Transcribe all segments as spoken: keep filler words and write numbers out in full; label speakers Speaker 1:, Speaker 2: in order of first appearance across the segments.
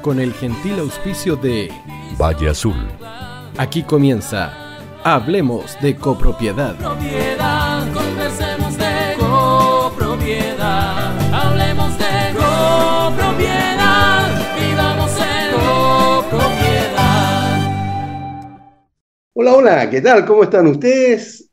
Speaker 1: con el gentil auspicio de
Speaker 2: Valle Azul.
Speaker 1: Aquí comienza Hablemos de Copropiedad.
Speaker 3: Propiedad, conversemos de copropiedad. Hablemos de copropiedad. Vivamos en copropiedad.
Speaker 4: Hola, hola, ¿qué tal? ¿Cómo están ustedes?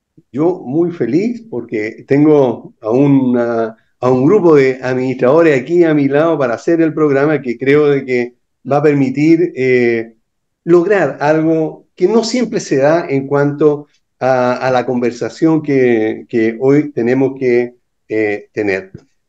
Speaker 4: Yo muy feliz porque tengo a, una, a un grupo de administradores aquí a mi lado para hacer el programa que creo de que va a permitir eh, lograr algo que no siempre se da en cuanto a, a la conversación que, que hoy tenemos que eh, tener.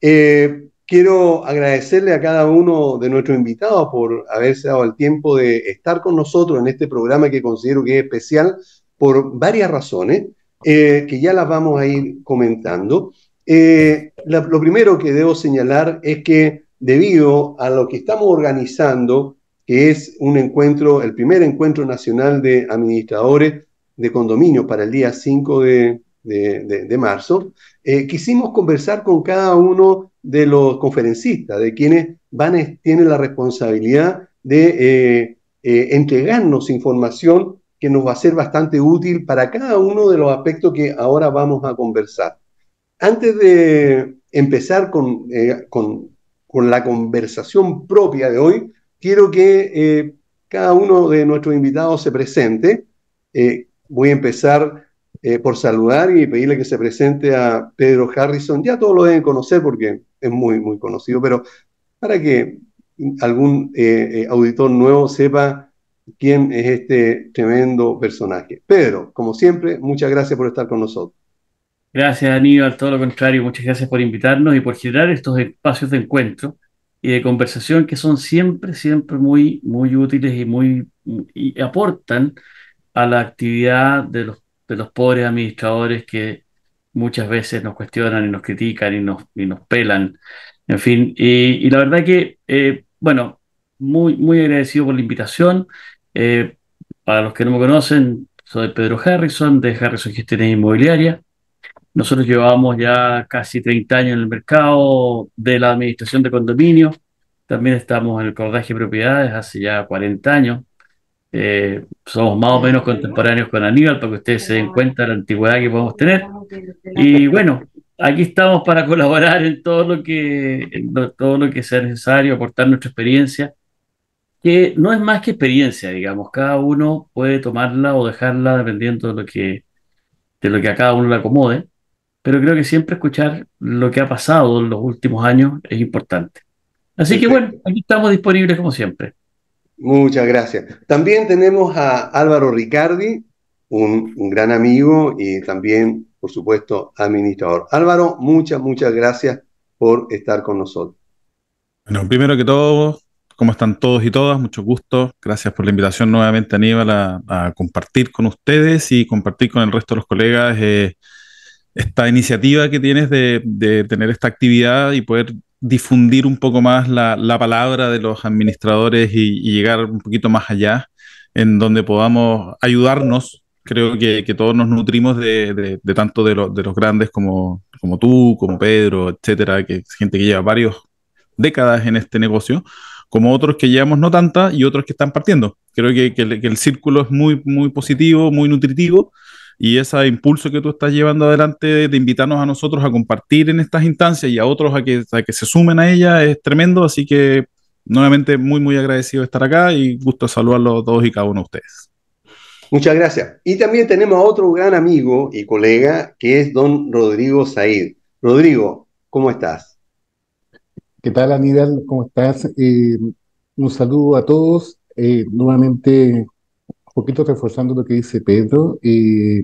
Speaker 4: Eh, quiero agradecerle a cada uno de nuestros invitados por haberse dado el tiempo de estar con nosotros en este programa que considero que es especial por varias razones. Eh, que ya las vamos a ir comentando. Eh, la, lo primero que debo señalar es que debido a lo que estamos organizando, que es un encuentro, el primer encuentro nacional de administradores de condominios para el día cinco de, de, de, de marzo, eh, quisimos conversar con cada uno de los conferencistas, de quienes van a, tienen la responsabilidad de eh, eh, entregarnos información que nos va a ser bastante útil para cada uno de los aspectos que ahora vamos a conversar. Antes de empezar con, eh, con, con la conversación propia de hoy, quiero que eh, cada uno de nuestros invitados se presente. Eh, voy a empezar eh, por saludar y pedirle que se presente a Pedro Harrison. Ya todos lo deben conocer porque es muy, muy conocido, pero para que algún eh, eh, auditor nuevo sepa quién es este tremendo personaje. Pedro, como siempre, muchas gracias por estar con nosotros.
Speaker 5: Gracias, Aníbal, todo lo contrario, muchas gracias por invitarnos y por generar estos espacios de encuentro y de conversación que son siempre, siempre muy, muy útiles y muy y aportan a la actividad de los, de los pobres administradores que muchas veces nos cuestionan y nos critican y nos, y nos pelan, en fin. Y, y la verdad que, eh, bueno, muy, muy agradecido por la invitación. Eh, para los que no me conocen, soy Pedro Harrison, de Harrison Gestiones Inmobiliarias. Nosotros llevamos ya casi treinta años en el mercado de la administración de condominios. También estamos en el cordaje de propiedades hace ya cuarenta años. Eh, somos más o menos contemporáneos con Aníbal para que ustedes se den cuenta de la antigüedad que podemos tener. Y bueno, aquí estamos para colaborar en todo lo que, en lo- todo lo que sea necesario, aportar nuestra experiencia, que no es más que experiencia, digamos. Cada uno puede tomarla o dejarla dependiendo de lo que, de lo que a cada uno le acomode. Pero creo que siempre escuchar lo que ha pasado en los últimos años es importante. Así que bueno,
Speaker 4: Perfecto.
Speaker 5: aquí estamos disponibles como siempre.
Speaker 4: Muchas gracias. También tenemos a Álvaro Ricardi, un, un gran amigo y también, por supuesto, administrador. Álvaro, muchas, muchas gracias por estar con nosotros.
Speaker 6: Bueno, primero que todo, ¿cómo están todos y todas? Mucho gusto. Gracias por la invitación nuevamente, Aníbal, a, a compartir con ustedes y compartir con el resto de los colegas eh, esta iniciativa que tienes de, de tener esta actividad y poder difundir un poco más la, la palabra de los administradores y, y llegar un poquito más allá, en donde podamos ayudarnos. Creo que, que todos nos nutrimos de, de, de tanto de, lo- de los grandes como, como tú, como Pedro, etcétera, que es gente que lleva varios décadas en este negocio, como otros que llevamos no tantas y otros que están partiendo. Creo que, que el, que el círculo es muy, muy positivo, muy nutritivo, y ese impulso que tú estás llevando adelante de, de invitarnos a nosotros a compartir en estas instancias y a otros a que, a que se sumen a ella es tremendo. Así que nuevamente muy, muy agradecido de estar acá y gusto saludarlos a todos y cada uno de ustedes.
Speaker 4: Muchas gracias. Y también tenemos a otro gran amigo y colega que es don Rodrigo Said. Rodrigo, ¿cómo estás?
Speaker 7: ¿Qué tal, Aníbal? ¿Cómo estás? Eh, un saludo a todos. Eh, nuevamente, un poquito reforzando lo que dice Pedro, eh,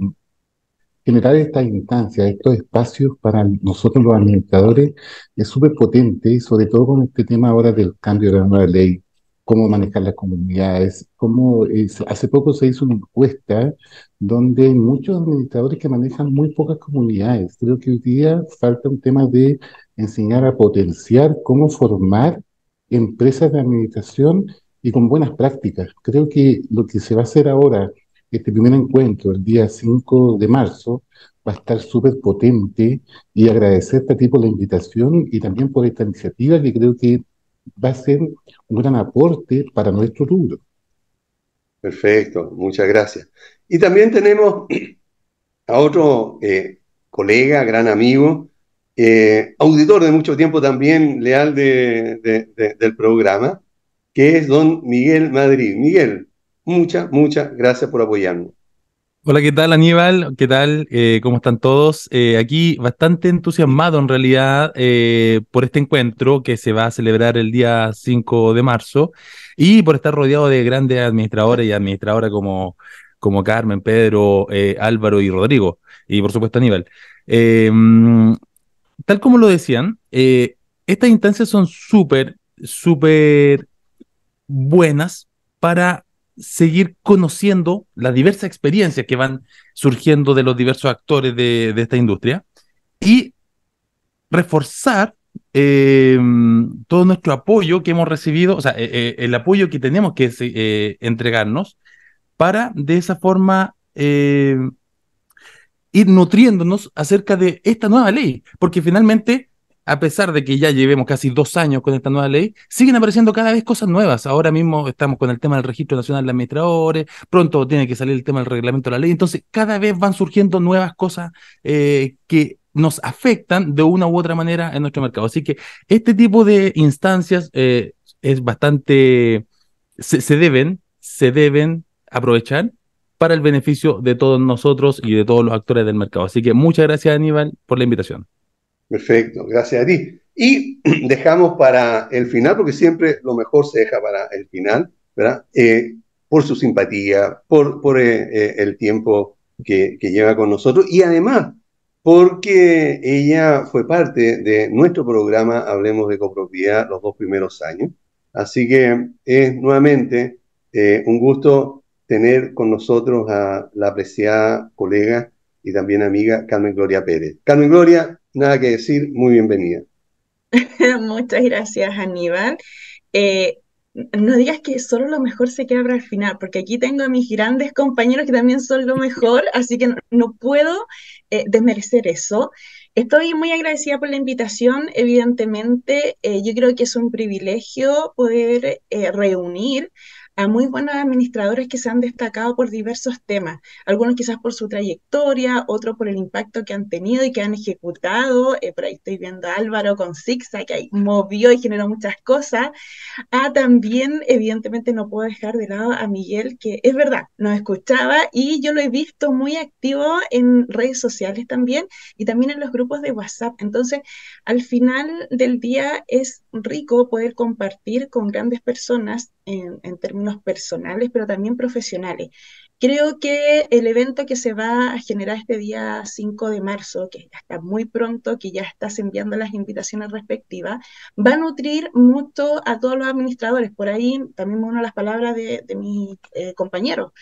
Speaker 7: generar estas instancias, estos espacios para nosotros los administradores es súper potente, y sobre todo con este tema ahora del cambio de la nueva ley, cómo manejar las comunidades, cómo eh, se- hace poco se hizo una encuesta donde hay muchos administradores que manejan muy pocas comunidades. Creo que hoy día falta un tema de enseñar a potenciar cómo formar empresas de administración y con buenas prácticas. Creo que lo que se va a hacer ahora, este primer encuentro, el día cinco de marzo, va a estar súper potente, y agradecerte a ti por la invitación y también por esta iniciativa que creo que va a ser un gran aporte para nuestro rubro.
Speaker 4: Perfecto, muchas gracias. Y también tenemos a otro eh, colega, gran amigo, eh, auditor de mucho tiempo también, leal de, de, de, del programa, que es don Miguel Madrid. Miguel, muchas, muchas gracias por apoyarnos.
Speaker 2: Hola, ¿qué tal Aníbal? ¿Qué tal? Eh, ¿cómo están todos? Eh, aquí bastante entusiasmado en realidad eh, por este encuentro que se va a celebrar el día cinco de marzo y por estar rodeado de grandes administradores y administradoras como, como Carmen, Pedro, eh, Álvaro y Rodrigo, y por supuesto Aníbal. Eh, mm, Tal como lo decían, eh, estas instancias son súper, súper buenas para seguir conociendo las diversas experiencias que van surgiendo de los diversos actores de, de esta industria y reforzar eh, todo nuestro apoyo que hemos recibido, o sea, eh, eh, el apoyo que tenemos que eh, entregarnos para de esa forma eh, ir nutriéndonos acerca de esta nueva ley, porque finalmente, a pesar de que ya llevemos casi dos años con esta nueva ley, siguen apareciendo cada vez cosas nuevas. Ahora mismo estamos con el tema del Registro Nacional de Administradores, pronto tiene que salir el tema del reglamento de la ley, entonces cada vez van surgiendo nuevas cosas eh, que nos afectan de una u otra manera en nuestro mercado. Así que este tipo de instancias eh, es bastante, se, se deben, se deben aprovechar para el beneficio de todos nosotros y de todos los actores del mercado. Así que muchas gracias, Aníbal, por la invitación.
Speaker 4: Perfecto, gracias a ti. Y dejamos para el final, porque siempre lo mejor se deja para el final, ¿verdad? Eh, por su simpatía, por, por eh, eh, el tiempo que, que lleva con nosotros y además porque ella fue parte de nuestro programa Hablemos de Copropiedad los dos primeros años. Así que es nuevamente eh, un gusto tener con nosotros a la apreciada colega y también amiga Carmen Gloria Pérez. Carmen Gloria, nada que decir, muy bienvenida.
Speaker 8: Muchas gracias, Aníbal. Eh, no digas que solo lo mejor se queda para el final, porque aquí tengo a mis grandes compañeros que también son lo mejor, así que no, no puedo eh, desmerecer eso. Estoy muy agradecida por la invitación, evidentemente. Eh, yo creo que es un privilegio poder eh, reunir a muy buenos administradores que se han destacado por diversos temas, algunos quizás por su trayectoria, otros por el impacto que han tenido y que han ejecutado. Eh, por ahí estoy viendo a Álvaro con Sixa, que ahí movió y generó muchas cosas. Ah, también, evidentemente, no puedo dejar de lado a Miguel, que es verdad, nos escuchaba y yo lo he visto muy activo en redes sociales también y también en los grupos de WhatsApp. Entonces, al final del día es rico poder compartir con grandes personas en, en términos personales, pero también profesionales. Creo que el evento que se va a generar este día cinco de marzo, que ya está muy pronto, que ya estás enviando las invitaciones respectivas, va a nutrir mucho a todos los administradores. Por ahí también me uno a las palabras de, de mis eh, compañeros.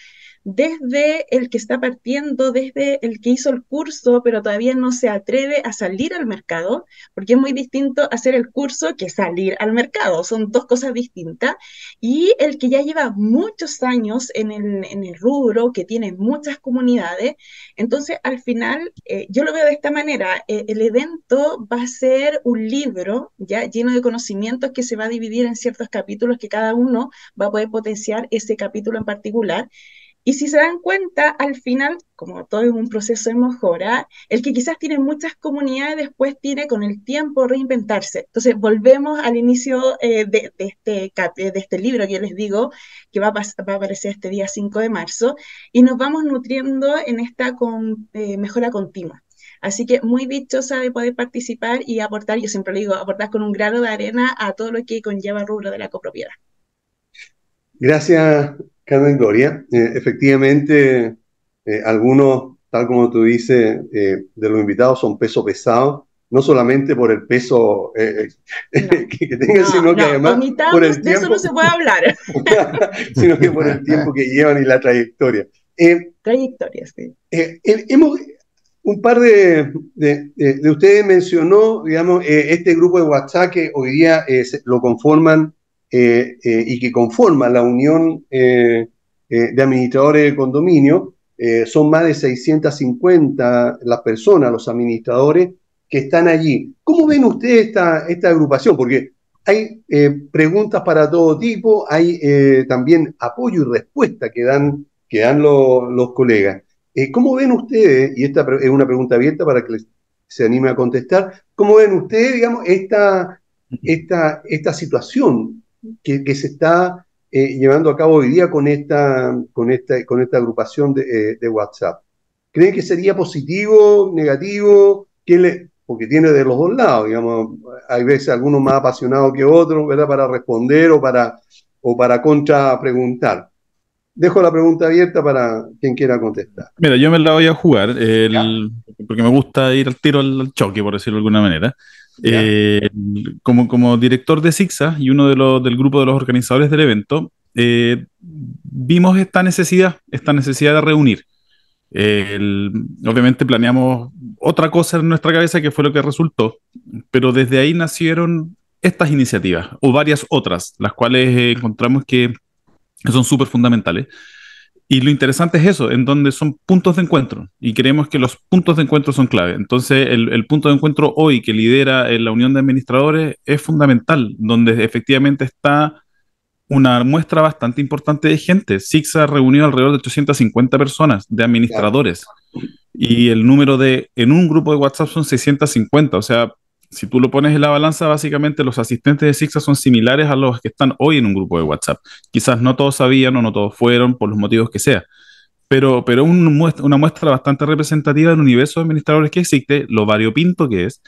Speaker 8: Desde el que está partiendo, desde el que hizo el curso, pero todavía no se atreve a salir al mercado, porque es muy distinto hacer el curso que salir al mercado, son dos cosas distintas, y el que ya lleva muchos años en el, en el rubro, que tiene muchas comunidades. Entonces al final eh, yo lo veo de esta manera. Eh, el evento va a ser un libro ya lleno de conocimientos que se va a dividir en ciertos capítulos que cada uno va a poder potenciar ese capítulo en particular. Y si se dan cuenta, al final, como todo es un proceso de mejora, el que quizás tiene muchas comunidades después tiene con el tiempo reinventarse. Entonces, volvemos al inicio eh, de, de, este, de este libro que yo les digo, que va a, va a aparecer este día cinco de marzo, y nos vamos nutriendo en esta con, eh, mejora continua. Así que muy dichosa de poder participar y aportar, yo siempre le digo, aportar con un grano de arena a todo lo que conlleva el rubro de la copropiedad.
Speaker 4: Gracias, Carmen Gloria. Eh, efectivamente, eh, algunos, tal como tú dices, eh, de los invitados son peso pesado, no solamente por el peso eh,
Speaker 8: no,
Speaker 4: que, que tengan,
Speaker 8: no,
Speaker 4: sino que
Speaker 8: no,
Speaker 4: además
Speaker 8: omitamos,
Speaker 4: por el
Speaker 8: de eso
Speaker 4: tiempo,
Speaker 8: no se puede hablar.
Speaker 4: sino que por el tiempo que llevan y la trayectoria. Eh,
Speaker 8: Trayectoria, sí.
Speaker 4: Eh, eh, hemos, un par de, de, de, de ustedes mencionó, digamos, eh, este grupo de WhatsApp que hoy día eh, se, lo conforman eh, eh, y que conforman la Unión eh, eh, de Administradores de Condominio. Eh, son más de seiscientas cincuenta las personas, los administradores que están allí. ¿Cómo ven ustedes esta, esta agrupación? Porque hay eh, preguntas para todo tipo, hay eh, también apoyo y respuesta que dan, que dan lo- los colegas. Eh, ¿cómo ven ustedes, y esta pre- es una pregunta abierta para que les- se anime a contestar, cómo ven ustedes, digamos, esta, esta, esta situación que, que se está eh, llevando a cabo hoy día con esta, con esta, con esta agrupación de, eh, de WhatsApp? ¿Creen que sería positivo, negativo? ¿Quién le- porque tiene de los dos lados, digamos, hay veces algunos más apasionados que otros, ¿verdad? Para responder o para, o para contra preguntar. Dejo la pregunta abierta para quien quiera contestar.
Speaker 6: Mira, yo me la voy a jugar,
Speaker 4: ¿Ya?
Speaker 6: el- porque me gusta ir al tiro al, al choque, por decirlo de alguna manera.
Speaker 4: ¿Ya?
Speaker 6: Eh, como, como director de SIGSA y uno de los, del grupo de los organizadores del evento, eh, vimos esta necesidad, esta necesidad de reunir. El- obviamente planeamos otra cosa en nuestra cabeza que fue lo que resultó, pero desde ahí nacieron estas iniciativas o varias otras, las cuales eh, encontramos que son súper fundamentales. Y lo interesante es eso, en donde son puntos de encuentro y creemos que los puntos de encuentro son clave. Entonces, el, el punto de encuentro hoy que lidera eh, la Unión de Administradores es fundamental, donde efectivamente está una muestra bastante importante de gente. SIGSA reunió alrededor de ochocientas cincuenta personas, de
Speaker 4: Claro.
Speaker 6: administradores, y el número de, en un grupo de WhatsApp son seiscientos cincuenta. O sea, si tú lo pones en la balanza, básicamente los asistentes de SIGSA son similares a los que están hoy en un grupo de WhatsApp. Quizás no todos sabían o no todos fueron, por los motivos que sea, pero, pero un muestra, una muestra bastante representativa del universo de administradores que existe, lo variopinto que es,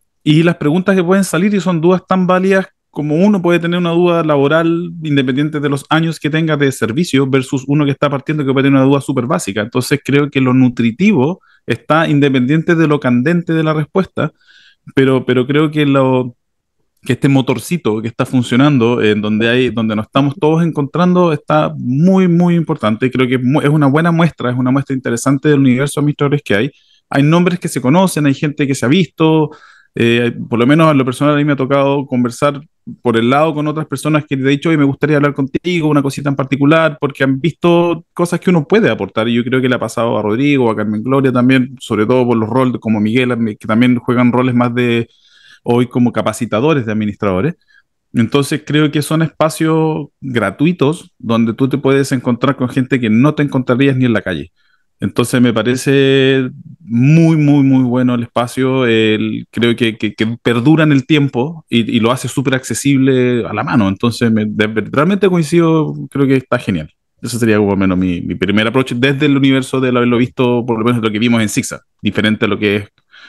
Speaker 6: y las preguntas que pueden salir y son dudas tan válidas como uno puede tener una duda laboral independiente de los años que tenga de servicio versus uno que está partiendo que puede tener una duda súper básica. Entonces creo que lo nutritivo está independiente de lo candente de la respuesta, pero, pero creo que lo, que este motorcito que está funcionando, en donde hay, donde nos estamos todos encontrando, está muy, muy importante. Creo que es mu- es una buena muestra, es una muestra interesante del universo de administradores que hay. Hay nombres que se conocen, hay gente que se ha visto, eh, por lo menos a lo personal a mí me ha tocado conversar por el lado con otras personas que te he dicho, hoy me gustaría hablar contigo, una cosita en particular, porque han visto cosas que uno puede aportar, y yo creo que le ha pasado a Rodrigo, a Carmen Gloria también, sobre todo por los roles como Miguel, que también juegan roles más de hoy como capacitadores de administradores. Entonces creo que son espacios gratuitos donde tú te puedes encontrar con gente que no te encontrarías ni en la calle. Entonces me parece muy, muy, muy bueno el espacio. El- creo que, que, que perdura en el tiempo y, y lo hace súper accesible a la mano. Entonces me- de- realmente coincido, creo que está genial. Ese sería como menos mi, mi primer approach desde el universo de haberlo visto, por lo menos lo que vimos en SIGSA, diferente a lo que es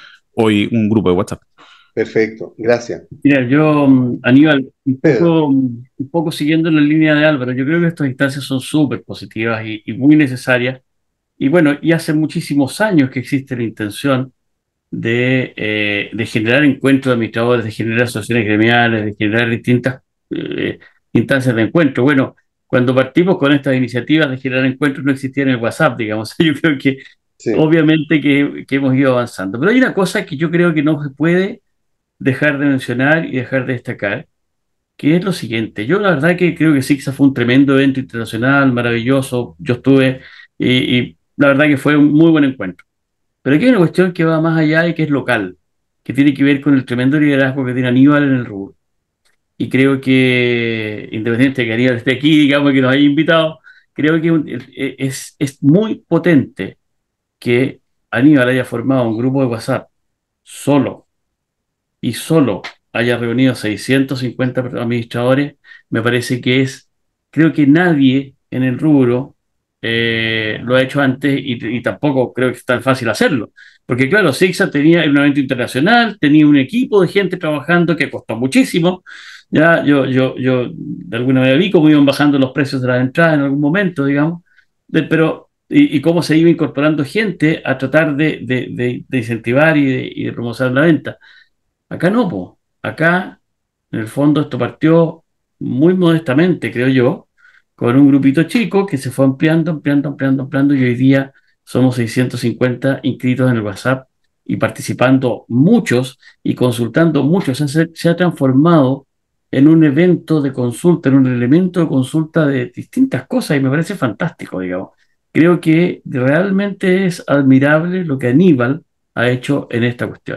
Speaker 6: hoy un grupo de WhatsApp.
Speaker 4: Perfecto, gracias.
Speaker 5: Mira, yo, mm, Aníbal, un
Speaker 4: Pedro.
Speaker 5: poco, mm, un poco siguiendo la línea de Álvaro, yo creo que estas instancias son súper positivas y, y muy necesarias. Y bueno, y hace muchísimos años que existe la intención de, eh, de generar encuentros de administradores, de generar asociaciones gremiales, de generar distintas eh, instancias de encuentro. Bueno, cuando partimos con estas iniciativas de generar encuentros no existía en el WhatsApp, digamos. Yo creo que
Speaker 4: Sí,
Speaker 5: obviamente que, que hemos ido avanzando. Pero hay una cosa que yo creo que no se puede dejar de mencionar y dejar de destacar, que es lo siguiente. Yo la verdad que creo que SIGSA fue un tremendo evento internacional, maravilloso. Yo estuve y, y la verdad que fue un muy buen encuentro. Pero aquí hay una cuestión que va más allá y que es local, que tiene que ver con el tremendo liderazgo que tiene Aníbal en el rubro. Y creo que, independiente de que Aníbal esté aquí, digamos que nos haya invitado, creo que un- es, es muy potente que Aníbal haya formado un grupo de WhatsApp solo y solo haya reunido seiscientos cincuenta administradores. Me parece que es, creo que nadie en el rubro eh, lo ha hecho antes y, y tampoco creo que es tan fácil hacerlo. Porque claro, SIGSA tenía un evento internacional, tenía un equipo de gente trabajando que costó muchísimo. Ya yo, yo, yo de alguna manera vi cómo iban bajando los precios de las entradas en algún momento, digamos, de- pero y, y cómo se iba incorporando gente a tratar de, de- de- de incentivar y de, y de promocionar la venta. Acá no, po. Acá, en el fondo, esto partió muy modestamente, creo yo, con un grupito chico que se fue ampliando, ampliando, ampliando, ampliando, y hoy día somos seiscientos cincuenta inscritos en el WhatsApp y participando muchos y consultando muchos. O sea, se, se ha transformado en un evento de consulta, en un elemento de consulta de distintas cosas y me parece fantástico, digamos. Creo que realmente es admirable lo que Aníbal ha hecho en esta cuestión.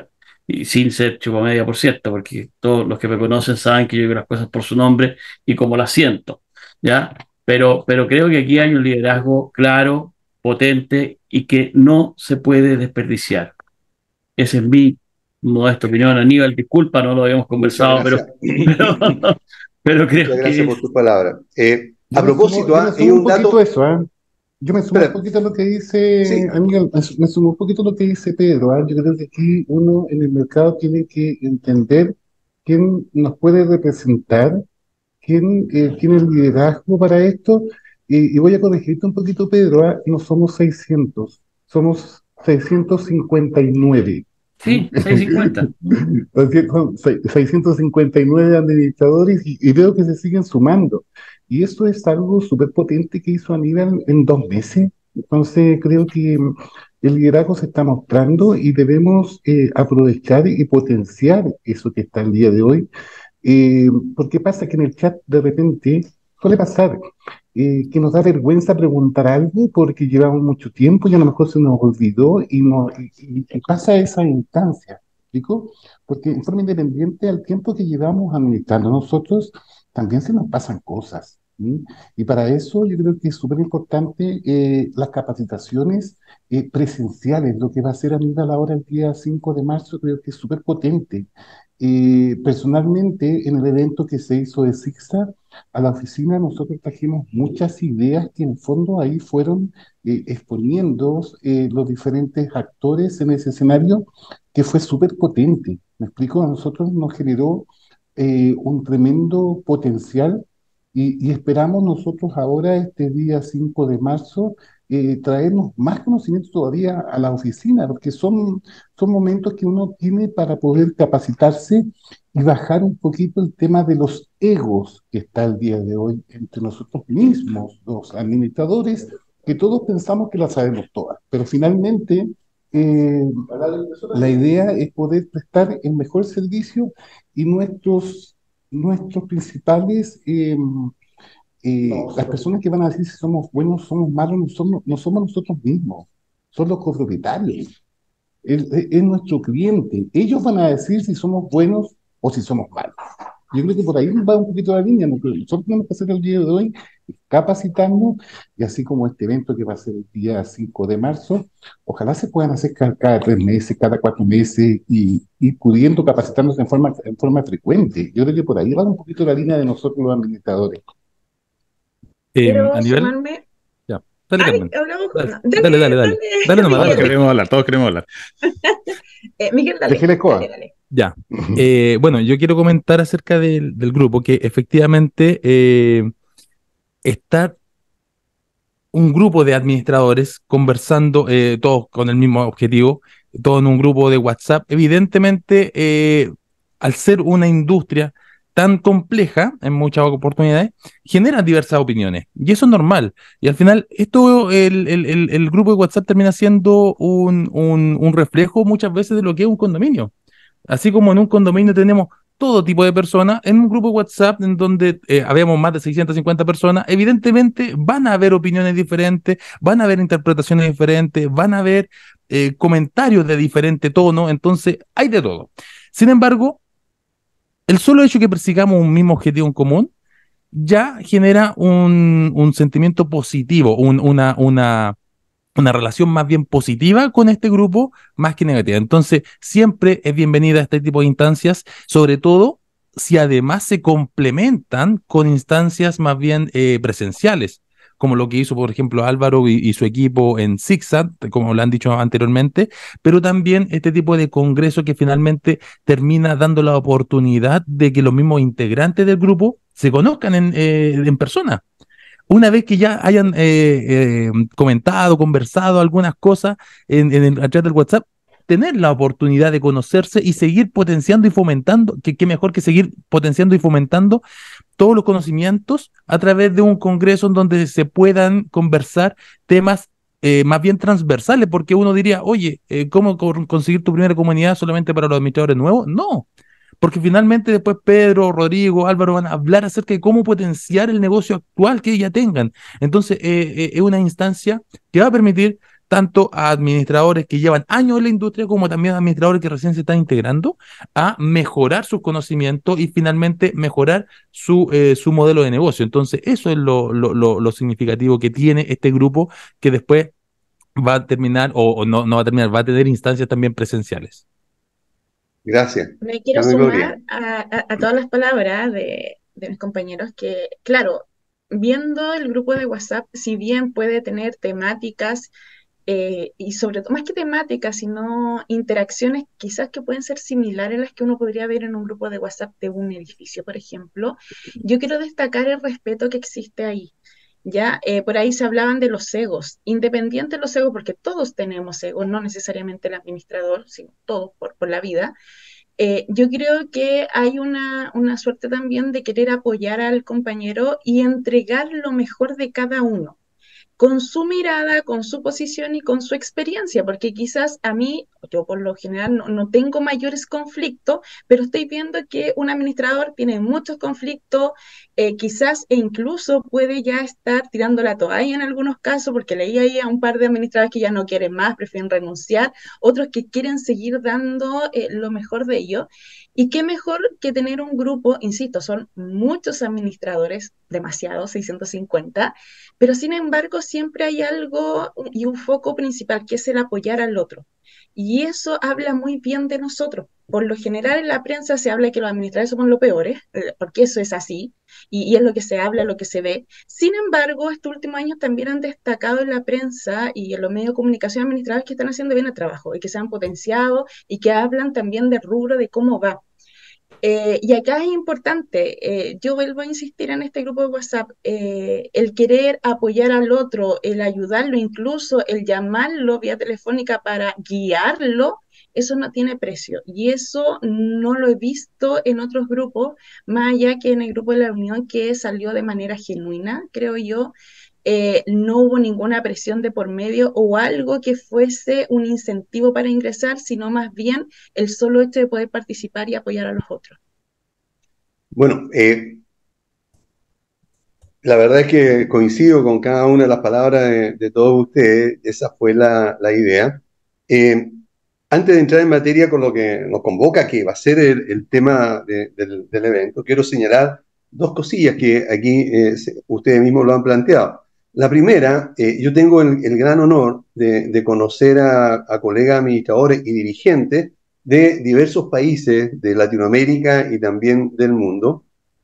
Speaker 5: y sin ser chupamedia, por cierto, porque todos los que me conocen saben que yo digo las cosas por su nombre y como las siento, ¿ya? Pero, pero creo que aquí hay un liderazgo claro, potente y que no se puede desperdiciar. Esa es mi modesta opinión. Aníbal, disculpa, no lo habíamos
Speaker 4: Muchas
Speaker 5: conversado, pero,
Speaker 4: gracias.
Speaker 5: pero, pero creo
Speaker 4: Muchas
Speaker 5: que
Speaker 4: gracias por tus palabras. Eh,
Speaker 7: Yo
Speaker 4: a
Speaker 7: me sumo,
Speaker 4: propósito,
Speaker 7: yo me
Speaker 4: ah, hay
Speaker 7: sumo un
Speaker 4: un
Speaker 7: poquito
Speaker 4: dato.
Speaker 7: a eso, ¿ah? Yo me sumo un
Speaker 4: Espera,
Speaker 7: poquito a lo que dice,
Speaker 4: sí,
Speaker 7: amiga, me su- me sumo un poquito a lo que dice Pedro, ¿ah? Yo creo que aquí uno en el mercado tiene que entender quién nos puede representar, quién eh, tiene el liderazgo para esto. Y, y voy a corregirte un poquito, Pedro, ¿ah? No somos seiscientos, somos seiscientos cincuenta y nueve.
Speaker 5: sí, seiscientos cincuenta.
Speaker 7: Así son se- seiscientos cincuenta y nueve administradores y, y veo que se siguen sumando. Y eso es algo súper potente que hizo Aníbal en dos meses. Entonces creo que mm, el liderazgo se está mostrando y debemos eh, aprovechar y potenciar eso que está el día de hoy. Eh, porque pasa que en el chat de repente suele pasar eh, que nos da vergüenza preguntar algo porque llevamos mucho tiempo y a lo mejor se nos olvidó y, no, y, y- y pasa esa instancia. ¿Me explico? Porque en forma independiente al tiempo que llevamos administrando nosotros, también se nos pasan cosas. ¿Sí? Y para eso yo creo que es súper importante eh, las capacitaciones eh, presenciales, lo que va a ser a Aníbal ahora el día cinco de marzo, creo que es súper potente. Eh, personalmente, en el evento que se hizo de SIGSA, a la oficina nosotros trajimos muchas ideas que en el fondo ahí fueron eh, exponiendo eh, los diferentes actores en ese escenario, que fue súper potente. ¿Me explico? A nosotros nos generó eh, un tremendo potencial y, y esperamos nosotros ahora, este día cinco de marzo, eh, traernos más conocimiento todavía a la oficina, porque son son momentos que uno tiene para poder capacitarse y bajar un poquito el tema de los egos que está el día de hoy entre nosotros mismos, los administradores, que todos pensamos que la sabemos todas, pero finalmente eh, la idea es poder prestar el mejor servicio y nuestros, nuestros principales, eh, eh, las personas que van a decir si somos buenos, somos malos, no somos, no somos nosotros mismos, son los copropietarios. Es, es- es nuestro cliente. Ellos van a decir si somos buenos o si somos malos. Yo creo que por ahí va un poquito la línea. Lo que nosotros tenemos que hacer el día de hoy es capacitarnos y así como este evento que va a ser el día cinco de marzo, ojalá se puedan hacer ca- cada, tres meses, cada cuatro meses y, y pudiendo capacitarnos en forma, en forma frecuente. Yo creo que por ahí va un poquito la línea de nosotros los administradores.
Speaker 2: Eh, a
Speaker 8: Quiero
Speaker 2: nivel,
Speaker 8: sumarme.
Speaker 2: ya, dale,
Speaker 8: Ay,
Speaker 2: Carmen.
Speaker 8: hablamos con...
Speaker 2: Dale,
Speaker 8: no,
Speaker 2: dale, dale,
Speaker 8: Dale,
Speaker 2: dale. Dale
Speaker 8: dale,
Speaker 2: nomás,
Speaker 6: Todos
Speaker 2: dale
Speaker 8: Miguel.
Speaker 2: nomás.
Speaker 6: queremos hablar, todos queremos hablar.
Speaker 8: Eh, Miguel, dale,
Speaker 7: Dejé la
Speaker 8: dale,
Speaker 7: escoba.
Speaker 8: dale.
Speaker 2: Ya. Eh, bueno, yo quiero comentar acerca del, del grupo, que efectivamente eh, está un grupo de administradores conversando, eh, todos con el mismo objetivo, todos en un grupo de WhatsApp. Evidentemente, eh, al ser una industria tan compleja en muchas oportunidades, genera diversas opiniones. Y eso es normal. Y al final, esto, el, el- el- el grupo de WhatsApp termina siendo un, un un reflejo muchas veces de lo que es un condominio. Así como en un condominio tenemos todo tipo de personas, en un grupo WhatsApp en donde eh, habemos más de seiscientas cincuenta personas, evidentemente van a haber opiniones diferentes, van a haber interpretaciones diferentes, van a haber eh, comentarios de diferente tono, entonces hay de todo. Sin embargo, el solo hecho que persigamos un mismo objetivo en común ya genera un, un sentimiento positivo, un- una, una, una relación más bien positiva con este grupo, más que negativa. Entonces, siempre es bienvenida a este tipo de instancias, sobre todo si además se complementan con instancias más bien eh, presenciales, como lo que hizo, por ejemplo, Álvaro y, y su equipo en ZigZag, como lo han dicho anteriormente, pero también este tipo de congreso que finalmente termina dando la oportunidad de que los mismos integrantes del grupo se conozcan en, eh, en persona. Una vez que ya hayan eh, eh, comentado, conversado algunas cosas en, en el chat del WhatsApp, tener la oportunidad de conocerse y seguir potenciando y fomentando, que qué mejor que seguir potenciando y fomentando todos los conocimientos a través de un congreso en donde se puedan conversar temas eh, más bien transversales, porque uno diría, oye, eh, ¿cómo co- conseguir tu primera comunidad solamente para los administradores nuevos? No, porque finalmente después Pedro, Rodrigo, Álvaro van a hablar acerca de cómo potenciar el negocio actual que ya tengan. Entonces, eh, eh, es una instancia que va a permitir tanto a administradores que llevan años en la industria como también a administradores que recién se están integrando a mejorar sus conocimientos y finalmente mejorar su, eh, su modelo de negocio. Entonces, eso es lo, lo, lo, lo significativo que tiene este grupo que después va a terminar, o, o no, no va a terminar, va a tener instancias también presenciales.
Speaker 4: Gracias.
Speaker 8: Me quiero
Speaker 4: Carmen Gloria.
Speaker 8: sumar a, a- a todas las palabras de, de mis compañeros que, claro, viendo el grupo de WhatsApp, si bien puede tener temáticas eh, y sobre todo, más que temáticas, sino interacciones quizás que pueden ser similares a las que uno podría ver en un grupo de WhatsApp de un edificio, por ejemplo, yo quiero destacar el respeto que existe ahí. Ya, Eh, por ahí se hablaban de los egos, independientes de los egos, porque todos tenemos egos, no necesariamente el administrador, sino todos por, por la vida. Eh, yo creo que hay una, una suerte también de querer apoyar al compañero y entregar lo mejor de cada uno con su mirada, con su posición y con su experiencia, porque quizás a mí, yo por lo general no, no tengo mayores conflictos, pero estoy viendo que un administrador tiene muchos conflictos, eh, quizás e incluso puede ya estar tirando la toalla en algunos casos, porque leí ahí a un par de administradores que ya no quieren más, prefieren renunciar, otros que quieren seguir dando eh, lo mejor de ellos. Y qué mejor que tener un grupo, insisto, son muchos administradores, demasiados, seiscientos cincuenta, pero sin embargo, siempre hay algo y un foco principal, que es el apoyar al otro. Y eso habla muy bien de nosotros. Por lo general en la prensa se habla que los administradores somos los peores, eh, porque eso es así, y, y es lo que se habla, lo que se ve. Sin embargo, estos últimos años también han destacado en la prensa y en los medios de comunicación administradores que están haciendo bien el trabajo y que se han potenciado y que hablan también del rubro de cómo va. Eh, y acá es importante, eh, yo vuelvo a insistir en este grupo de WhatsApp, eh, el querer apoyar al otro, el ayudarlo, incluso el llamarlo vía telefónica para guiarlo, eso no tiene precio. Y eso no lo he visto en otros grupos, más allá que en el grupo de la Unión, que salió de manera genuina, creo yo. Eh, no hubo ninguna presión de por medio o algo que fuese un incentivo para ingresar, sino más bien el solo hecho de poder participar y apoyar a los otros.
Speaker 4: Bueno, eh, la verdad es que coincido con cada una de las palabras de, de todos ustedes, esa fue la, la idea. Eh, Antes de entrar en materia con lo que nos convoca, que va a ser el, el tema de, del, del evento, quiero señalar dos cosillas que aquí eh, se, ustedes mismos lo han planteado. La primera, eh, yo tengo el, el gran honor de, de conocer a, a colegas administradores y dirigentes de diversos países de Latinoamérica y también del mundo,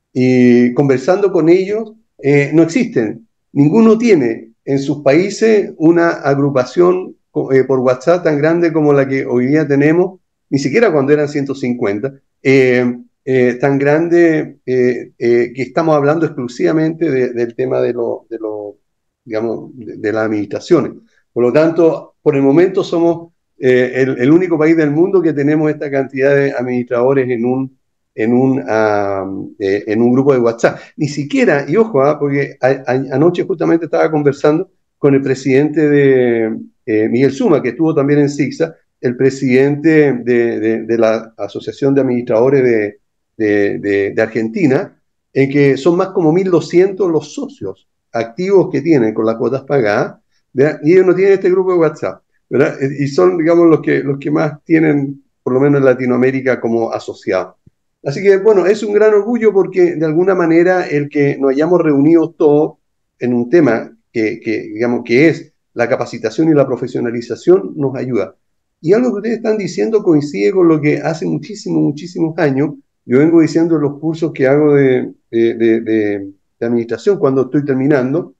Speaker 4: y conversando con ellos, eh, no existen, ninguno tiene en sus países una agrupación eh, por WhatsApp tan grande como la que hoy día tenemos, ni siquiera cuando eran ciento cincuenta, eh, eh, tan grande eh, eh, que estamos hablando exclusivamente de, del tema de, lo, de, lo, digamos, de, de las administraciones. Por lo tanto, por el momento somos eh, el, el único país del mundo que tenemos esta cantidad de administradores en un en un, uh, eh, en un grupo de WhatsApp. Ni siquiera, y ojo, ¿eh? porque a, a, anoche justamente estaba conversando con el presidente de eh, Miguel Zuma, que estuvo también en SIGSA, el presidente de, de, de la Asociación de Administradores de, de, de, de Argentina, en que son más como mil doscientos los socios activos que tienen con las cuotas pagadas, ¿verdad? Y ellos no tienen este grupo de WhatsApp, ¿verdad? Y son, digamos, los que, los que más tienen, por lo menos en Latinoamérica, como asociados. Así que, bueno, es un gran orgullo porque de alguna manera el que nos hayamos reunido todos en un tema que, que, digamos, que es la capacitación y la profesionalización nos ayuda. Y algo que ustedes están diciendo coincide con lo que hace muchísimos, muchísimos años yo vengo diciendo en los cursos que hago de, de, de, de, de administración cuando estoy terminando.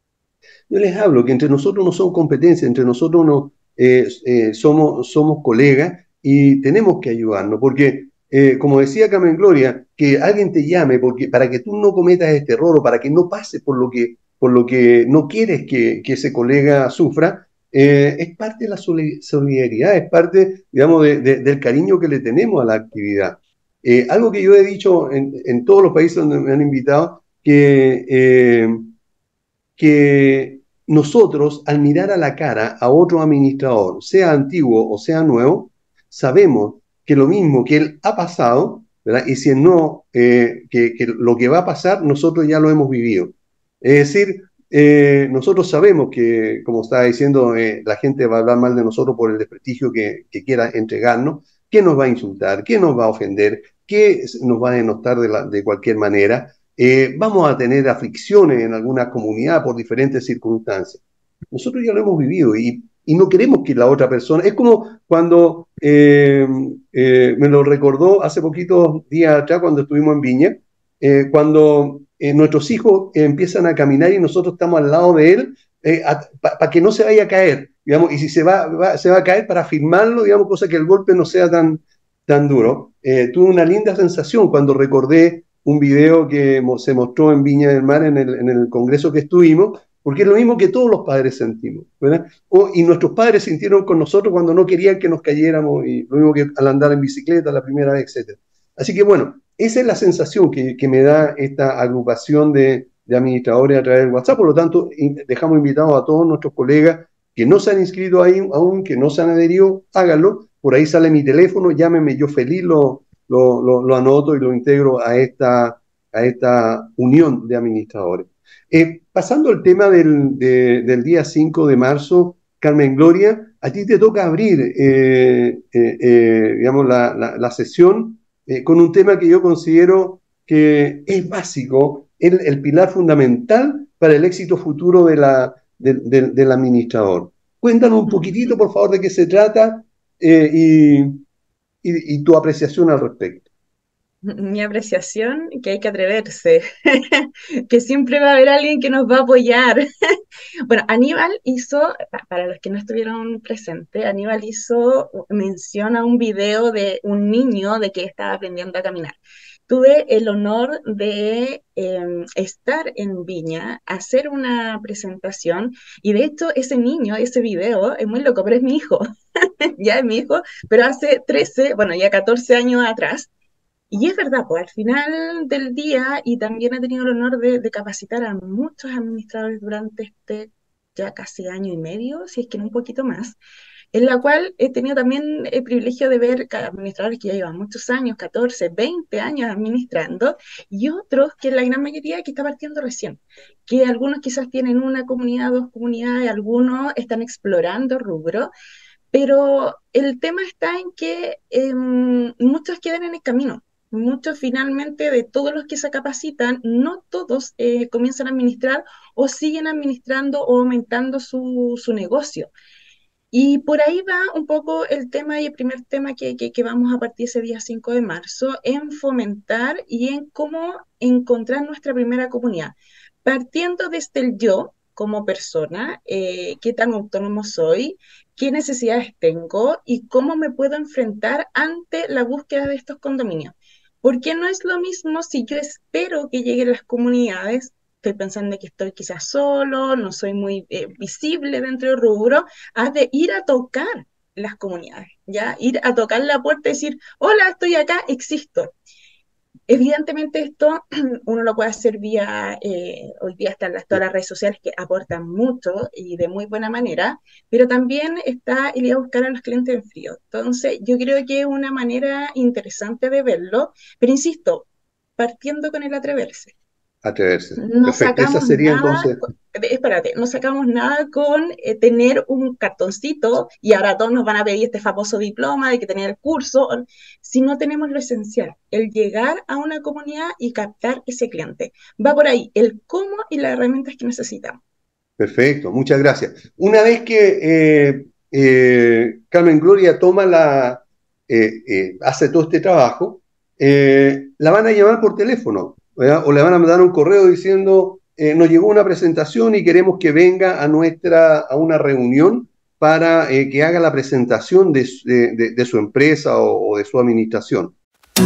Speaker 4: Yo les hablo que entre nosotros no son competencias, entre nosotros no, eh, eh, somos, somos colegas y tenemos que ayudarnos porque... Eh, como decía Carmen Gloria, que alguien te llame porque, para que tú no cometas este error o para que no pases por lo que, por lo que no quieres que, que ese colega sufra, eh, es parte de la solidaridad, es parte, digamos, de, de, del cariño que le tenemos a la actividad. Eh, algo que yo he dicho en, en todos los países donde me han invitado, que, eh, que nosotros, al mirar a la cara a otro administrador, sea antiguo o sea nuevo, sabemos que lo mismo que él ha pasado, ¿verdad? Y si no, eh, que, que lo que va a pasar, nosotros ya lo hemos vivido. Es decir, eh, nosotros sabemos que, como estaba diciendo, eh, la gente va a hablar mal de nosotros por el desprestigio que, que quiera entregarnos, que nos va a insultar, que nos va a ofender, que nos va a denostar de, la, de cualquier manera. Eh, vamos a tener aflicciones en alguna comunidad por diferentes circunstancias. Nosotros ya lo hemos vivido y, y no queremos que la otra persona... Es como cuando eh, eh, me lo recordó hace poquitos días atrás cuando estuvimos en Viña, eh, cuando eh, nuestros hijos eh, empiezan a caminar y nosotros estamos al lado de él eh, para pa que no se vaya a caer, digamos, y si se va, va, se va a caer para firmarlo, digamos, cosa que el golpe no sea tan, tan duro. Eh, tuve una linda sensación cuando recordé un video que se mostró en Viña del Mar en el, en el congreso que estuvimos, porque es lo mismo que todos los padres sentimos, ¿verdad? O, y nuestros padres sintieron con nosotros cuando no querían que nos cayéramos, y lo mismo que al andar en bicicleta la primera vez, etcétera. Así que bueno, esa es la sensación que, que me da esta agrupación de, de administradores a través del WhatsApp. Por lo tanto, dejamos invitados a todos nuestros colegas que no se han inscrito ahí aún, que no se han adherido, háganlo. Por ahí sale mi teléfono, llámenme, yo feliz lo, lo, lo, lo anoto y lo integro a esta, a esta unión de administradores. Eh, pasando al tema del, de, del día cinco de marzo, Carmen Gloria, a ti te toca abrir eh, eh, eh, digamos, la, la, la sesión eh, con un tema que yo considero que es básico, el, el pilar fundamental para el éxito futuro de la, de, de, del administrador. Cuéntanos un poquitito, por favor, de qué se trata eh, y, y, y tu apreciación al respecto.
Speaker 8: Mi apreciación, que hay que atreverse, que siempre va a haber alguien que nos va a apoyar. Bueno, Aníbal hizo, para los que no estuvieron presentes, Aníbal hizo mención a un video de un niño de que estaba aprendiendo a caminar. Tuve el honor de eh, estar en Viña, hacer una presentación, y de hecho ese niño, ese video, es muy loco, pero es mi hijo, ya es mi hijo, pero hace trece, bueno, ya catorce años atrás. Y es verdad, pues al final del día, y también he tenido el honor de, de capacitar a muchos administradores durante este ya casi año y medio, si es que no un poquito más, en la cual he tenido también el privilegio de ver administradores que ya llevan muchos años, catorce, veinte años administrando, y otros que la gran mayoría que está partiendo recién, que algunos quizás tienen una comunidad, dos comunidades, algunos están explorando rubro, pero el tema está en que eh, muchos quedan en el camino. Muchos finalmente de todos los que se capacitan, no todos eh, comienzan a administrar o siguen administrando o aumentando su, su negocio. Y por ahí va un poco el tema y el primer tema que, que, que vamos a partir ese día cinco de marzo, en fomentar y en cómo encontrar nuestra primera comunidad. Partiendo desde el yo como persona, eh, qué tan autónomo soy, qué necesidades tengo y cómo me puedo enfrentar ante la búsqueda de estos condominios. Porque no es lo mismo si yo espero que lleguen las comunidades, estoy pensando que estoy quizás solo, no soy muy eh, visible dentro del rubro, a de ir a tocar las comunidades, ¿ya? Ir a tocar la puerta y decir, hola, estoy acá, existo. Evidentemente esto uno lo puede hacer vía, eh, hoy día están las, todas las redes sociales que aportan mucho y de muy buena manera, pero también está el ir a buscar a los clientes en frío. Entonces yo creo que es una manera interesante de verlo, pero insisto, partiendo con el atreverse.
Speaker 4: Atreverse.
Speaker 8: No
Speaker 4: Perfecto.
Speaker 8: sacamos
Speaker 4: Esa sería
Speaker 8: nada,
Speaker 4: entonces...
Speaker 8: espérate, no sacamos nada con eh, tener un cartoncito y ahora todos nos van a pedir este famoso diploma de que tener el curso, si no tenemos lo esencial, el llegar a una comunidad y captar ese cliente. Va por ahí, el cómo y las herramientas que necesitamos.
Speaker 4: Perfecto, muchas gracias. Una vez que eh, eh, Carmen Gloria toma la, eh, eh, hace todo este trabajo, eh, la van a llamar por teléfono, ¿verdad? O le van a mandar un correo diciendo, eh, nos llegó una presentación y queremos que venga a nuestra, a una reunión para eh, que haga la presentación de, de, de su empresa o, o de su administración.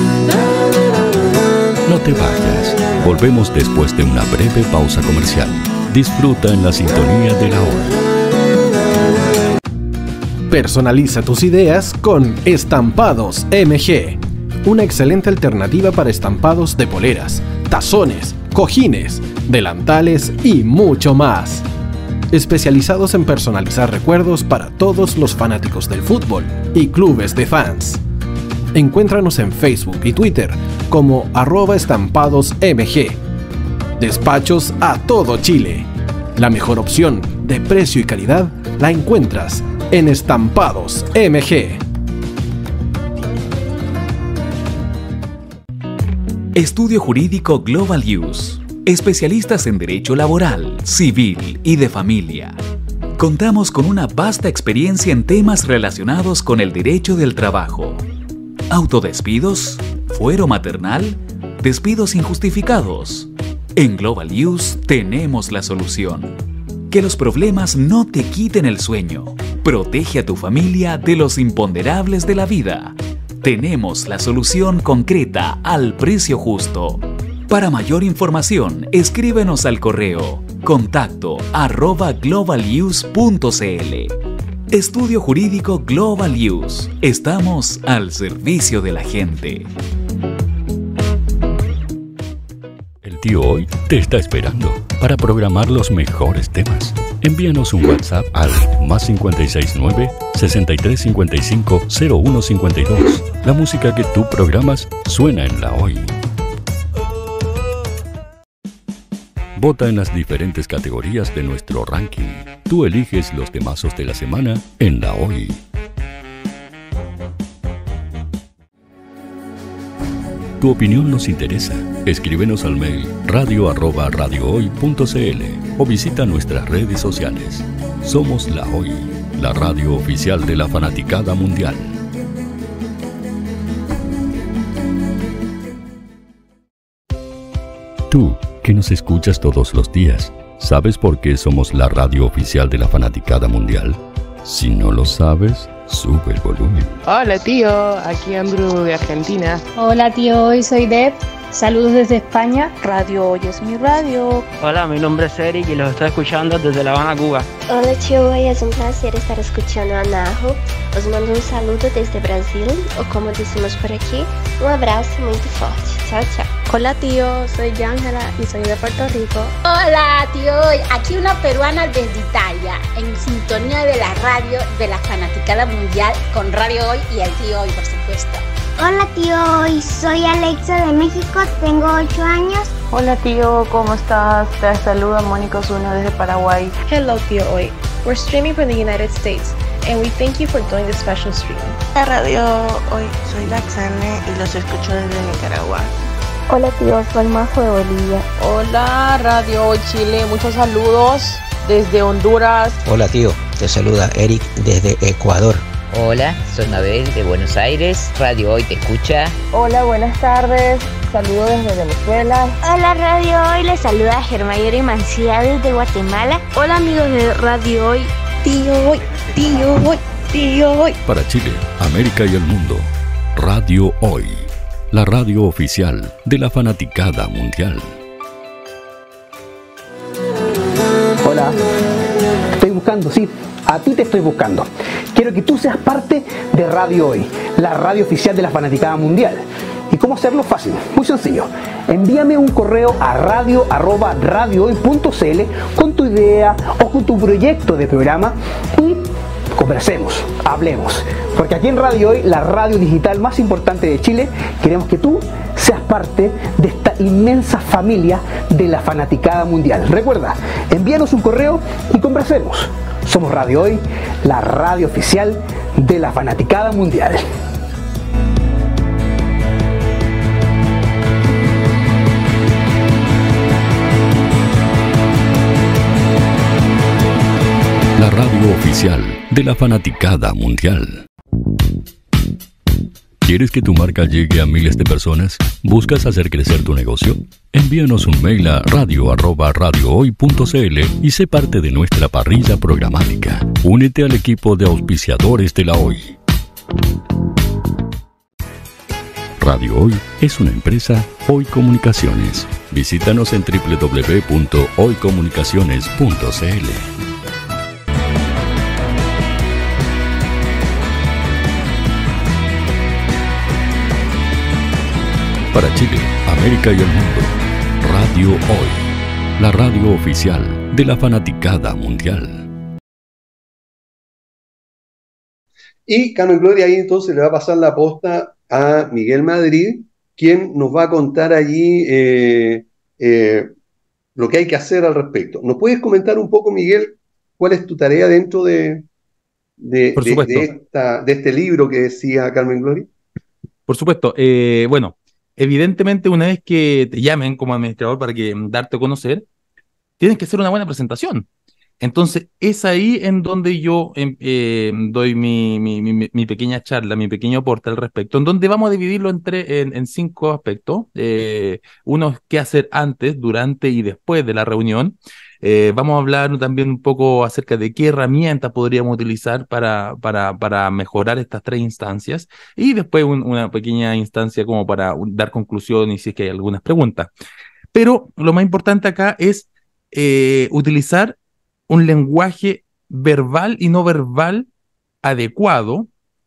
Speaker 9: No te vayas, volvemos después de una breve pausa comercial. Disfruta en la sintonía de la hora.
Speaker 1: Personaliza tus ideas con Estampados M G. Una excelente alternativa para estampados de poleras, tazones, cojines, delantales y mucho más. Especializados en personalizar recuerdos para todos los fanáticos del fútbol y clubes de fans. Encuéntranos en Facebook y Twitter como arroba estampados M G. Despachos a todo Chile. La mejor opción de precio y calidad la encuentras en Estampados M G.
Speaker 10: Estudio Jurídico Global Use. Especialistas en Derecho Laboral, Civil y de Familia. Contamos con una vasta experiencia en temas relacionados con el derecho del trabajo. Autodespidos, fuero maternal, despidos injustificados. En Global Use tenemos la solución. Que los problemas no te quiten el sueño. Protege a tu familia de los imponderables de la vida. Tenemos la solución concreta al precio justo. Para mayor información, escríbenos al correo contacto arroba globaluse punto cl. Estudio Jurídico Global Use. Estamos al servicio de la gente.
Speaker 9: El tío Hoy te está esperando para programar los mejores temas. Envíanos un WhatsApp al más cinco seis nueve, sesenta y tres cincuenta y cinco, cero uno cincuenta y dos. La música que tú programas suena en La Hoy. Vota en las diferentes categorías de nuestro ranking. Tú eliges los temazos de la semana en La Hoy. Tu opinión nos interesa. Escríbenos al mail radio arroba radiohoy punto cl o visita nuestras redes sociales. Somos La Hoy, la radio oficial de la fanaticada mundial. Tú, que nos escuchas todos los días, ¿sabes por qué somos la radio oficial de la fanaticada mundial? Si no lo sabes, sube el volumen.
Speaker 11: Hola tío, aquí Andrew de Argentina.
Speaker 12: Hola tío, hoy soy Deb. Saludos desde España. Radio Hoy es mi radio.
Speaker 13: Hola, mi nombre es Eric y los estoy escuchando desde La Habana, Cuba.
Speaker 14: Hola tío, hoy es un placer estar escuchando a Najo. Os mando un saludo desde Brasil, o como decimos por aquí, un abrazo muy fuerte. Chao, chao.
Speaker 15: Hola tío, soy Ángela y soy de Puerto Rico.
Speaker 16: Hola tío, aquí una peruana desde Italia, en sintonía de la radio de la fanaticada mundial con Radio Hoy y el tío Hoy, por supuesto.
Speaker 17: Hola tío, Hoy soy Alexa de México, tengo ocho años.
Speaker 18: Hola tío, ¿cómo estás? Te saluda Mónica Osuna desde Paraguay.
Speaker 19: Hello tío Hoy, we're streaming from the United States and we thank you for doing this special stream.
Speaker 20: La Radio Hoy, soy Laxane y los escucho desde Nicaragua.
Speaker 21: Hola tío, soy Majo de Bolivia.
Speaker 22: Hola Radio Hoy Chile, muchos saludos desde Honduras.
Speaker 23: Hola tío, te saluda Eric desde Ecuador.
Speaker 24: Hola, soy Mabel de Buenos Aires, Radio Hoy te escucha.
Speaker 25: Hola, buenas tardes, saludos desde Venezuela.
Speaker 17: Hola Radio Hoy, les saluda Germayori Mancía desde Guatemala.
Speaker 26: Hola amigos de Radio Hoy, tío Hoy, tío Hoy, tío Hoy.
Speaker 9: Para Chile, América y el mundo, Radio Hoy, la radio oficial de la fanaticada mundial.
Speaker 27: Hola, estoy buscando, sí, a ti te estoy buscando. Quiero que tú seas parte de Radio Hoy, la radio oficial de la fanaticada mundial. ¿Y cómo hacerlo? Fácil, muy sencillo. Envíame un correo a radio arroba radiohoy punto cl con tu idea o con tu proyecto de programa y conversemos, hablemos. Porque aquí en Radio Hoy, la radio digital más importante de Chile, queremos que tú seas parte de esta inmensa familia de la fanaticada mundial. Recuerda, envíanos un correo y conversemos. Somos Radio Hoy, la radio oficial de la fanaticada mundial.
Speaker 9: La radio oficial de la fanaticada mundial. ¿Quieres que tu marca llegue a miles de personas? ¿Buscas hacer crecer tu negocio? Envíanos un mail a radio arroba radiohoy punto cl y sé parte de nuestra parrilla programática. Únete al equipo de auspiciadores de la Hoy. Radio Hoy es una empresa Hoy Comunicaciones. Visítanos en doble u doble u doble u punto hoy comunicaciones punto cl. Para Chile, América y el mundo, Radio Hoy, la radio oficial de la fanaticada mundial.
Speaker 4: Y Carmen Gloria ahí entonces le va a pasar la posta a Miguel Madrid, quien nos va a contar allí eh, eh, lo que hay que hacer al respecto. ¿Nos puedes comentar un poco, Miguel, cuál es tu tarea dentro de, de,
Speaker 1: Por
Speaker 4: de,
Speaker 1: supuesto.
Speaker 4: de, esta, de este libro que decía Carmen Gloria?
Speaker 1: Por supuesto. Eh, bueno, evidentemente una vez que te llamen como administrador para que darte a conocer, tienes que hacer una buena presentación. Entonces, es ahí en donde yo eh, eh, doy mi, mi, mi, mi pequeña charla, mi pequeño aporte al respecto, en donde vamos a dividirlo entre, en, en cinco aspectos. Eh, uno es qué hacer antes, durante y después de la reunión. Eh, vamos a hablar también un poco acerca de qué herramientas podríamos utilizar para, para, para mejorar estas tres instancias. Y después un, una pequeña instancia como para dar conclusión y si es que hay algunas preguntas. Pero lo más importante acá es eh, utilizar un lenguaje verbal y no verbal adecuado,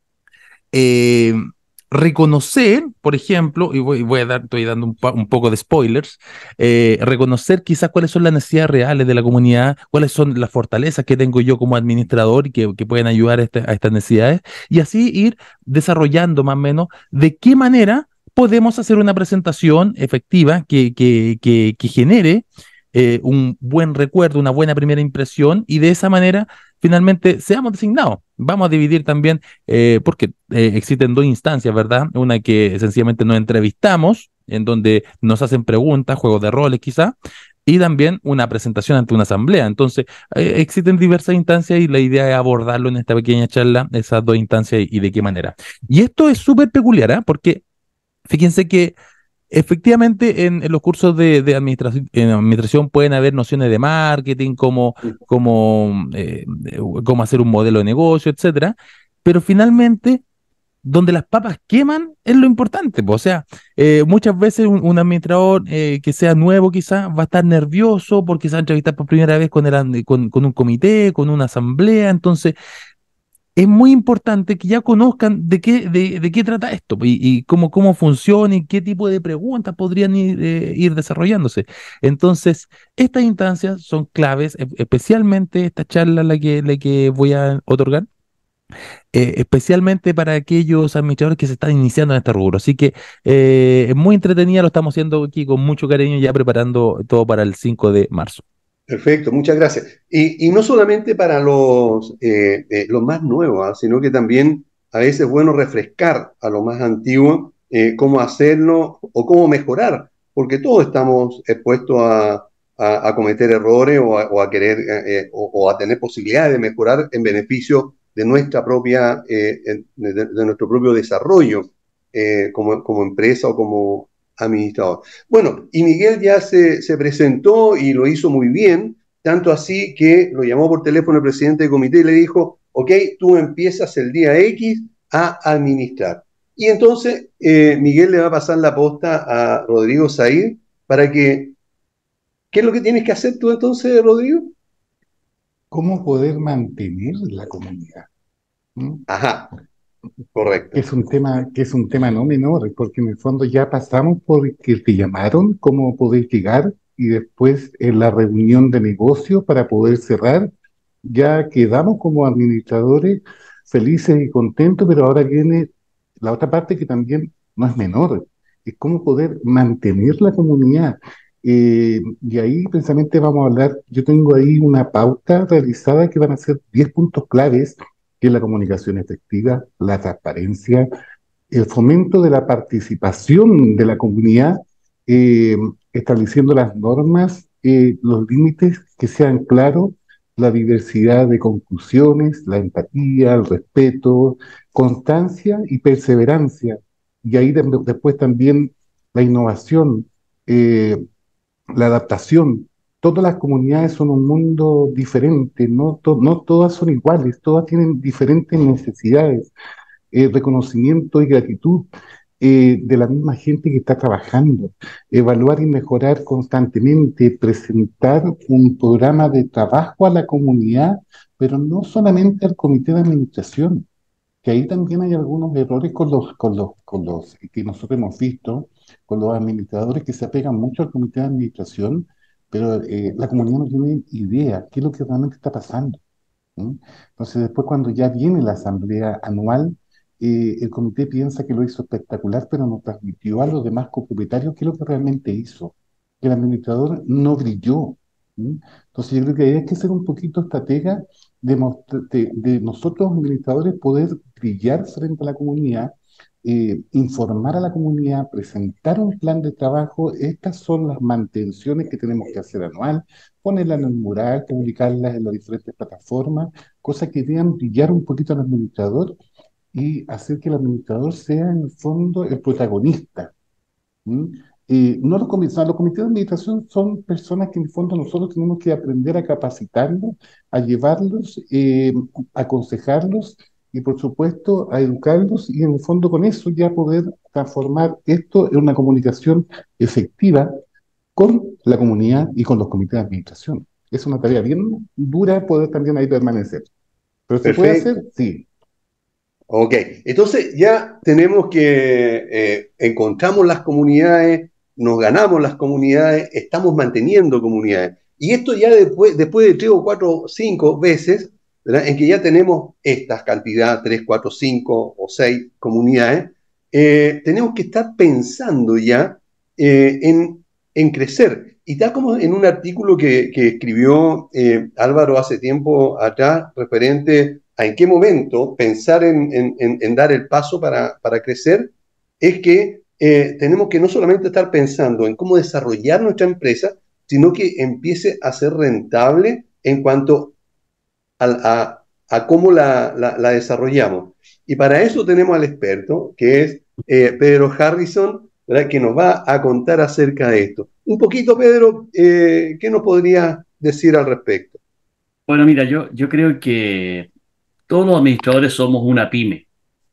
Speaker 1: eh, reconocer, por ejemplo, y voy, voy a dar, estoy dando un, un poco de spoilers, eh, reconocer quizás cuáles son las necesidades reales de la comunidad, cuáles son las fortalezas que tengo yo como administrador y que, que pueden ayudar a, este, a estas necesidades, y así ir desarrollando más o menos de qué manera podemos hacer una presentación efectiva que, que, que, que genere Eh, un buen recuerdo, una buena primera impresión, y de esa manera finalmente seamos designados. Vamos a dividir también, eh, porque eh, existen dos instancias, ¿verdad? Una que sencillamente nos entrevistamos, en donde nos hacen preguntas, juegos de roles quizá, y también una presentación ante una asamblea. Entonces, eh, existen diversas instancias y la idea es abordarlo en esta pequeña charla, esas dos instancias y de qué manera. Y esto es súper peculiar, ¿eh? Porque fíjense que efectivamente, en, en los cursos de, de administración, en administración pueden haber nociones de marketing, como, como, eh, cómo hacer un modelo de negocio, etcétera. Pero finalmente, donde las papas queman es lo importante. O sea, eh, muchas veces un, un administrador eh, que sea nuevo quizás va a estar nervioso porque se va a entrevistar por primera vez con, el, con, con un comité, con una asamblea. Entonces, es muy importante que ya conozcan de qué, de, de qué trata esto y, y cómo, cómo funciona y qué tipo de preguntas podrían ir, eh, ir desarrollándose. Entonces, estas instancias son claves, especialmente esta charla la que, la que voy a otorgar, eh, especialmente para aquellos administradores que se están iniciando en este rubro. Así que eh, es muy entretenida, lo estamos haciendo aquí con mucho cariño, ya preparando todo para el cinco de marzo.
Speaker 4: Perfecto, muchas gracias. Y, y no solamente para los, eh, eh, los más nuevos, ¿eh? Sino que también a veces es bueno refrescar a los más antiguos eh, cómo hacerlo o cómo mejorar, porque todos estamos expuestos a, a, a cometer errores o a, o a querer eh, o, o a tener posibilidades de mejorar en beneficio de nuestra propia, eh, de, de nuestro propio desarrollo eh, como, como empresa o como administrador. Bueno, y Miguel ya se, se presentó y lo hizo muy bien, tanto así que lo llamó por teléfono el presidente del comité y le dijo, ok, tú empiezas el día X a administrar. Y entonces eh, Miguel le va a pasar la posta a Rodrigo Said para que, ¿qué es lo que tienes que hacer tú entonces, Rodrigo?
Speaker 2: ¿Cómo poder mantener la comunidad? ¿Mm?
Speaker 4: Ajá. Correcto.
Speaker 2: Es un tema que es un tema no menor, porque en el fondo ya pasamos por que te llamaron, cómo poder llegar, y después en la reunión de negocio para poder cerrar, ya quedamos como administradores felices y contentos, pero ahora viene la otra parte que también no es menor, es cómo poder mantener la comunidad. Eh, y ahí precisamente vamos a hablar, yo tengo ahí una pauta realizada que van a ser diez puntos claves, que es la comunicación efectiva, la transparencia, el fomento de la participación de la comunidad, eh, estableciendo las normas, eh, los límites que sean claros, la diversidad de conclusiones, la empatía, el respeto, constancia y perseverancia. Y ahí de, después también la innovación, eh, la adaptación. Todas las comunidades son un mundo diferente, no, to, no todas son iguales, todas tienen diferentes necesidades, eh, reconocimiento y gratitud eh, de la misma gente que está trabajando, evaluar y mejorar constantemente, presentar un programa de trabajo a la comunidad, pero no solamente al comité de administración, que ahí también hay algunos errores con los, con los, con los que nosotros hemos visto, con los administradores que se apegan mucho al comité de administración, pero eh, la comunidad no tiene idea qué es lo que realmente está pasando. ¿Sí? Entonces después cuando ya viene la asamblea anual, eh, el comité piensa que lo hizo espectacular, pero no transmitió a los demás copropietarios qué es lo que realmente hizo. que el administrador no brilló. ¿Sí? Entonces yo creo que hay que ser un poquito estratega de, de, de nosotros administradores poder brillar frente a la comunidad, eh, informar a la comunidad, presentar un plan de trabajo. Estas son las mantenciones que tenemos que hacer anual, ponerlas en el mural, publicarlas en las diferentes plataformas, cosas que deben brillar un poquito al administrador y hacer que el administrador sea en el fondo el protagonista. ¿Mm? Eh, no los comités, los comités de administración son personas que en el fondo nosotros tenemos que aprender a capacitarlos, a llevarlos, eh, a aconsejarlos y por supuesto a educarlos y en el fondo con eso ya poder transformar esto en una comunicación efectiva con la comunidad y con los comités de administración. Es una tarea bien dura poder también ahí permanecer. Pero se puede hacer, sí.
Speaker 4: Ok, entonces ya tenemos que, eh, encontramos las comunidades, nos ganamos las comunidades, estamos manteniendo comunidades. Y esto ya después, después de tres o cuatro o cinco veces, ¿verdad?, en que ya tenemos estas cantidades, tres, cuatro, cinco o seis comunidades, eh, tenemos que estar pensando ya eh, en, en crecer. Y tal como en un artículo que, que escribió eh, Álvaro hace tiempo atrás, referente a en qué momento pensar en, en, en dar el paso para, para crecer, es que eh, tenemos que no solamente estar pensando en cómo desarrollar nuestra empresa, sino que empiece a ser rentable en cuanto a, a, a cómo la, la, la desarrollamos. Y para eso tenemos al experto, que es eh, Pedro Harrison, ¿verdad?, que nos va a contar acerca de esto. Un poquito, Pedro, eh, ¿qué nos podría decir al respecto?
Speaker 3: Bueno, mira, yo, yo creo que todos los administradores somos una pyme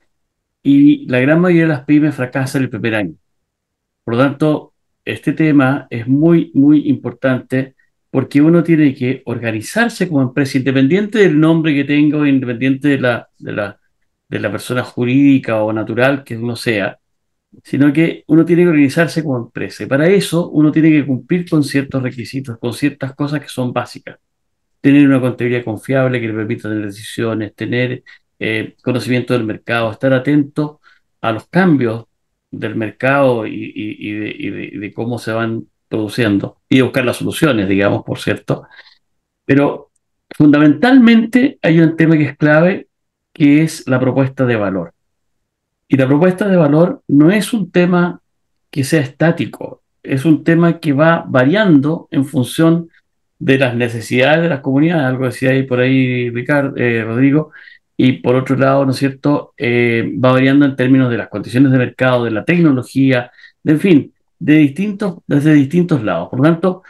Speaker 3: y la gran mayoría de las pymes fracasan el primer año. Por lo tanto, este tema es muy, muy importante porque uno tiene que organizarse como empresa, independiente del nombre que tenga o independiente de la, de la, de la persona jurídica o natural que uno sea, sino que uno tiene que organizarse como empresa. Y para eso uno tiene que cumplir con ciertos requisitos, con ciertas cosas que son básicas. Tener una contabilidad confiable que le permita tener decisiones, tener eh, conocimiento del mercado, estar atento a los cambios del mercado y, y, y, de, y, de, y de cómo se van produciendo y buscar las soluciones, digamos, por cierto. Pero fundamentalmente hay un tema que es clave, que es la propuesta de valor. Y la propuesta de valor no es un tema que sea estático, es un tema que va variando en función de las necesidades de las comunidades, algo decía ahí por ahí Ricardo, eh, Rodrigo, y por otro lado, ¿no es cierto?, eh, va variando en términos de las condiciones de mercado, de la tecnología, de, en fin, de distintos, desde distintos lados. Por lo tanto,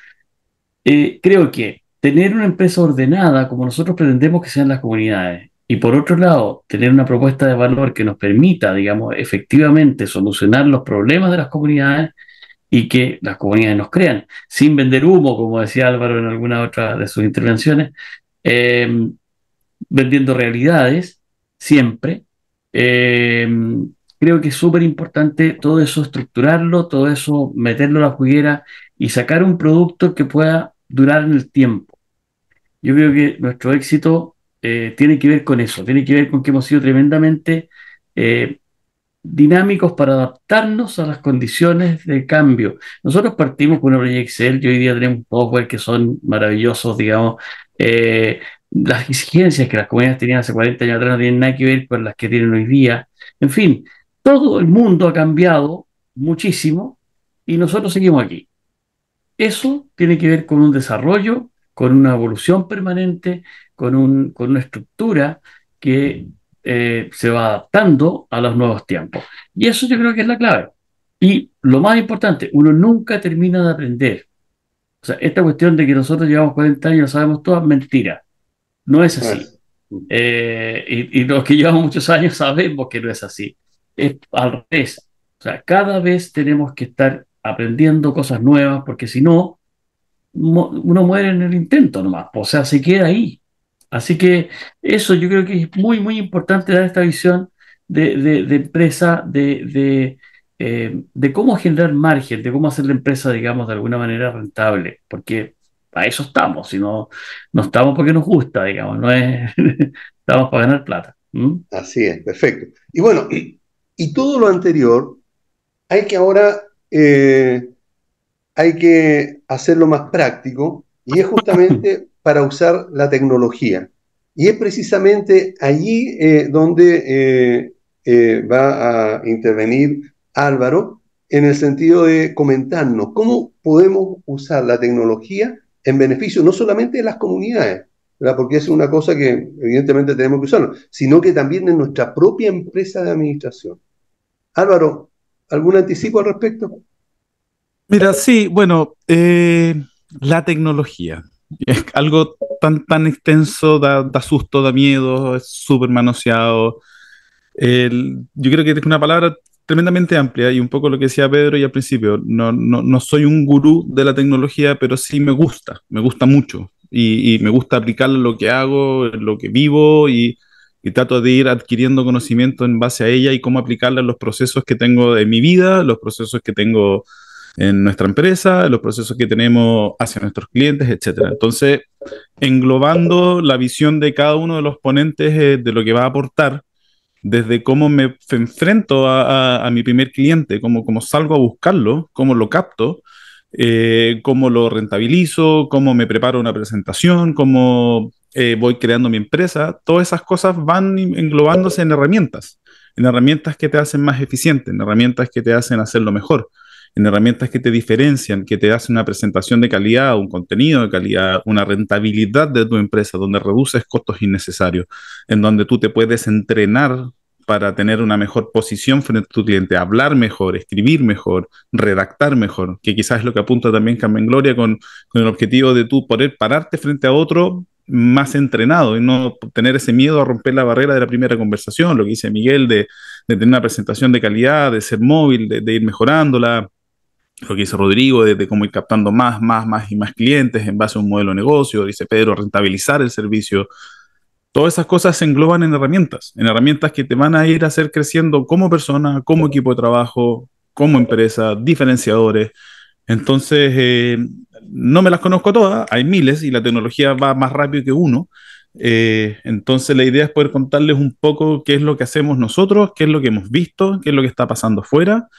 Speaker 3: eh, creo que tener una empresa ordenada, como nosotros pretendemos que sean las comunidades, y por otro lado, tener una propuesta de valor que nos permita, digamos, efectivamente solucionar los problemas de las comunidades, y que las comunidades nos crean, sin vender humo, como decía Álvaro en alguna otra de sus intervenciones, eh, vendiendo realidades, siempre. Eh, creo que es súper importante todo eso estructurarlo, todo eso meterlo a la juguera y sacar un producto que pueda durar en el tiempo. Yo creo que nuestro éxito eh, tiene que ver con eso, tiene que ver con que hemos sido tremendamente eh, dinámicos para adaptarnos a las condiciones de cambio. Nosotros partimos con una proyecto Excel y hoy día tenemos software que son maravillosos, digamos. Eh, las exigencias que las comunidades tenían hace cuarenta años atrás no tienen nada que ver con las que tienen hoy día. En fin, todo el mundo ha cambiado muchísimo y nosotros seguimos aquí. Eso tiene que ver con un desarrollo, con una evolución permanente, con, un, con una estructura que Eh, se va adaptando a los nuevos tiempos. Y eso yo creo que es la clave. Y lo más importante, uno nunca termina de aprender. O sea, esta cuestión de que nosotros llevamos cuarenta años y lo sabemos todo es mentira. No es así. Eh, y, y los que llevamos muchos años sabemos que no es así. Es al revés. O sea, cada vez tenemos que estar aprendiendo cosas nuevas, porque si no, uno muere en el intento nomás. O sea, se queda ahí. Así que eso yo creo que es muy, muy importante dar esta visión de, de, de empresa, de, de, eh, de cómo generar margen, de cómo hacer la empresa, digamos, de alguna manera rentable, porque a eso estamos, si no, no estamos porque nos gusta, digamos, no es estamos para ganar plata. ¿Mm?
Speaker 4: Así es, perfecto. Y bueno, y todo lo anterior, hay que ahora, eh, hay que hacerlo más práctico y es justamente para usar la tecnología. Y es precisamente allí eh, donde eh, eh, va a intervenir Álvaro, en el sentido de comentarnos cómo podemos usar la tecnología en beneficio no solamente de las comunidades, ¿verdad? Porque es una cosa que evidentemente tenemos que usarlo, sino que también en nuestra propia empresa de administración. Álvaro, ¿algún anticipo al respecto?
Speaker 1: Mira, sí, bueno, eh, la tecnología es algo tan, tan extenso, da, da susto, da miedo, es súper manoseado. El, yo creo que es una palabra tremendamente amplia y un poco lo que decía Pedro y al principio, no, no, no soy un gurú de la tecnología, pero sí me gusta, me gusta mucho y, y me gusta aplicarlo en lo que hago, en lo que vivo y, y trato de ir adquiriendo conocimiento en base a ella y cómo aplicarla en los procesos que tengo de mi vida, los procesos que tengo en nuestra empresa, los procesos que tenemos hacia nuestros clientes, etcétera. Entonces, englobando la visión de cada uno de los ponentes eh, de lo que va a aportar, desde cómo me enfrento a, a, a mi primer cliente, cómo, cómo salgo a buscarlo, cómo lo capto, eh, cómo lo rentabilizo, cómo me preparo una presentación, cómo eh, voy creando mi empresa, todas esas cosas van englobándose en herramientas, en herramientas que te hacen más eficiente, en herramientas que te hacen hacerlo mejor, en herramientas que te diferencian, que te hacen una presentación de calidad, un contenido de calidad, una rentabilidad de tu empresa, donde reduces costos innecesarios, en donde tú te puedes entrenar para tener una mejor posición frente a tu cliente, hablar mejor, escribir mejor, redactar mejor, que quizás es lo que apunta también Carmen Gloria con, con el objetivo de tú poder pararte frente a otro más entrenado y no tener ese miedo a romper la barrera de la primera conversación, lo que dice Miguel de, de tener una presentación de calidad, de ser móvil, de, de ir mejorándola, lo que dice Rodrigo, de, de cómo ir captando más, más, más y más clientes en base a un modelo de negocio, dice Pedro, rentabilizar el servicio. Todas esas cosas se engloban en herramientas, en herramientas que te van a ir a hacer creciendo como persona, como equipo de trabajo, como empresa, diferenciadores. Entonces, eh, no me las conozco todas, hay miles y la tecnología va más rápido que uno. Eh, entonces, la idea es poder contarles un poco qué es lo que hacemos nosotros, qué es lo que hemos visto, qué es lo que está pasando afuera.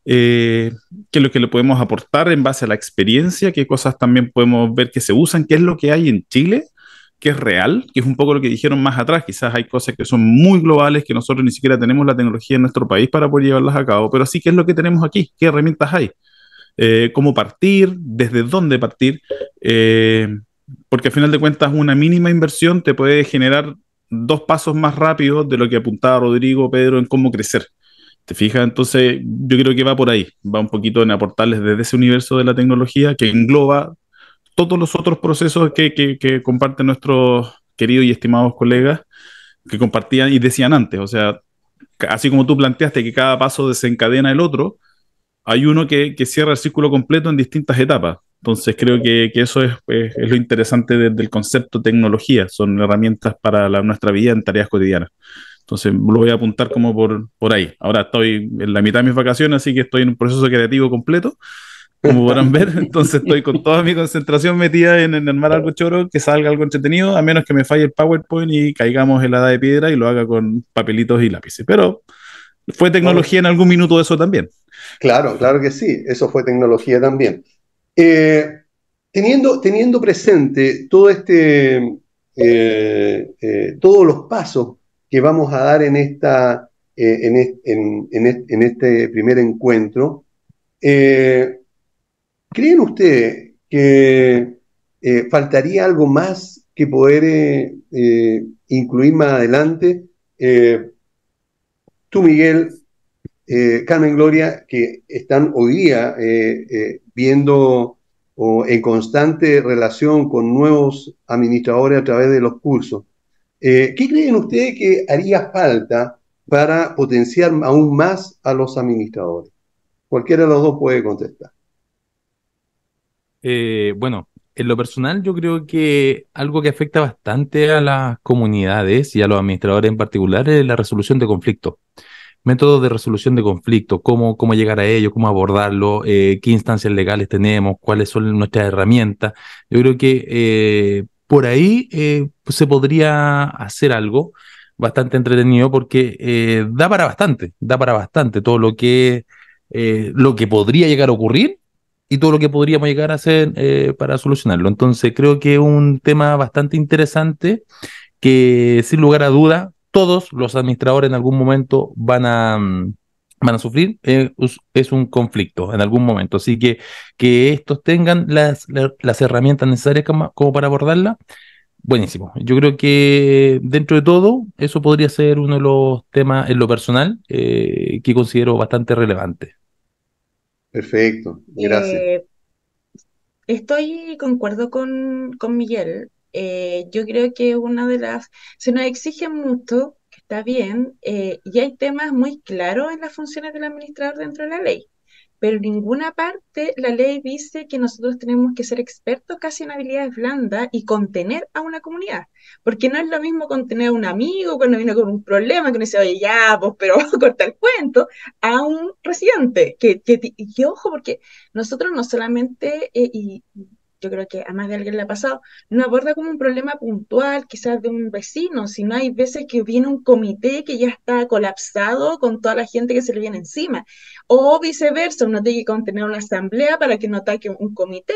Speaker 1: Eh, qué es lo que le podemos aportar en base a la experiencia, qué cosas también podemos ver que se usan, qué es lo que hay en Chile, qué es real, que es un poco lo que dijeron más atrás. Quizás hay cosas que son muy globales, que nosotros ni siquiera tenemos la tecnología en nuestro país para poder llevarlas a cabo, pero sí qué es lo que tenemos aquí, qué herramientas hay, eh, cómo partir, desde dónde partir, eh, porque al final de cuentas una mínima inversión te puede generar dos pasos más rápidos de lo que apuntaba Rodrigo, Pedro, en cómo crecer. ¿Te fijas? Entonces yo creo que va por ahí, va un poquito en aportarles desde ese universo de la tecnología que engloba todos los otros procesos que, que, que comparten nuestros queridos y estimados colegas que compartían y decían antes. O sea, así como tú planteaste que cada paso desencadena el otro, hay uno que, que cierra el círculo completo en distintas etapas. Entonces creo que, que eso es, es, es lo interesante de, del concepto tecnología, son herramientas para la, nuestra vida en tareas cotidianas. Entonces lo voy a apuntar como por, por ahí. Ahora estoy en la mitad de mis vacaciones, así que estoy en un proceso creativo completo, como podrán ver. Entonces estoy con toda mi concentración metida en, en armar algo choro, que salga algo entretenido, a menos que me falle el PowerPoint y caigamos en la edad de piedra y lo haga con papelitos y lápices. Pero fue tecnología en algún minuto eso también.
Speaker 4: Claro, claro que sí, eso fue tecnología también. Eh, teniendo, teniendo presente todo este, eh, eh, todos los pasos que vamos a dar en, esta, eh, en, en, en, en este primer encuentro, eh, ¿creen ustedes que eh, faltaría algo más que poder eh, eh, incluir más adelante? Eh, tú, Miguel, eh, Carmen Gloria, que están hoy día eh, eh, viendo o en constante relación con nuevos administradores a través de los cursos. Eh, ¿Qué creen ustedes que haría falta para potenciar aún más a los administradores? Cualquiera de los dos puede contestar.
Speaker 1: Eh, bueno, en lo personal yo creo que algo que afecta bastante a las comunidades y a los administradores en particular es la resolución de conflictos. Métodos de resolución de conflictos, cómo, cómo llegar a ello, cómo abordarlo, eh, qué instancias legales tenemos, cuáles son nuestras herramientas. Yo creo que eh, por ahí eh, pues se podría hacer algo bastante entretenido porque eh, da para bastante, da para bastante todo lo que, eh, lo que podría llegar a ocurrir y todo lo que podríamos llegar a hacer eh, para solucionarlo. Entonces creo que es un tema bastante interesante que sin lugar a duda todos los administradores en algún momento van a, mm, van a sufrir, eh, es, es un conflicto en algún momento. Así que que estos tengan las, la- las herramientas necesarias como, como para abordarla, buenísimo. Yo creo que dentro de todo eso podría ser uno de los temas en lo personal eh, que considero bastante relevante.
Speaker 4: Perfecto, gracias.
Speaker 5: Eh, estoy, concuerdo con, con Miguel. Eh, yo creo que una de las, se nos exige mucho, que está bien, eh, y hay temas muy claros en las funciones del administrador dentro de la ley, pero en ninguna parte la ley dice que nosotros tenemos que ser expertos casi en habilidades blandas y contener a una comunidad, porque no es lo mismo contener a un amigo cuando viene con un problema, que uno dice, oye, ya, pues, pero vamos a cortar el cuento, a un residente, que, que, y que ojo, porque nosotros no solamente, eh, y yo creo que a más de alguien le ha pasado, no aborda como un problema puntual, quizás de un vecino, sino hay veces que viene un comité que ya está colapsado con toda la gente que se le viene encima, o viceversa, uno tiene que contener una asamblea para que no ataque un comité.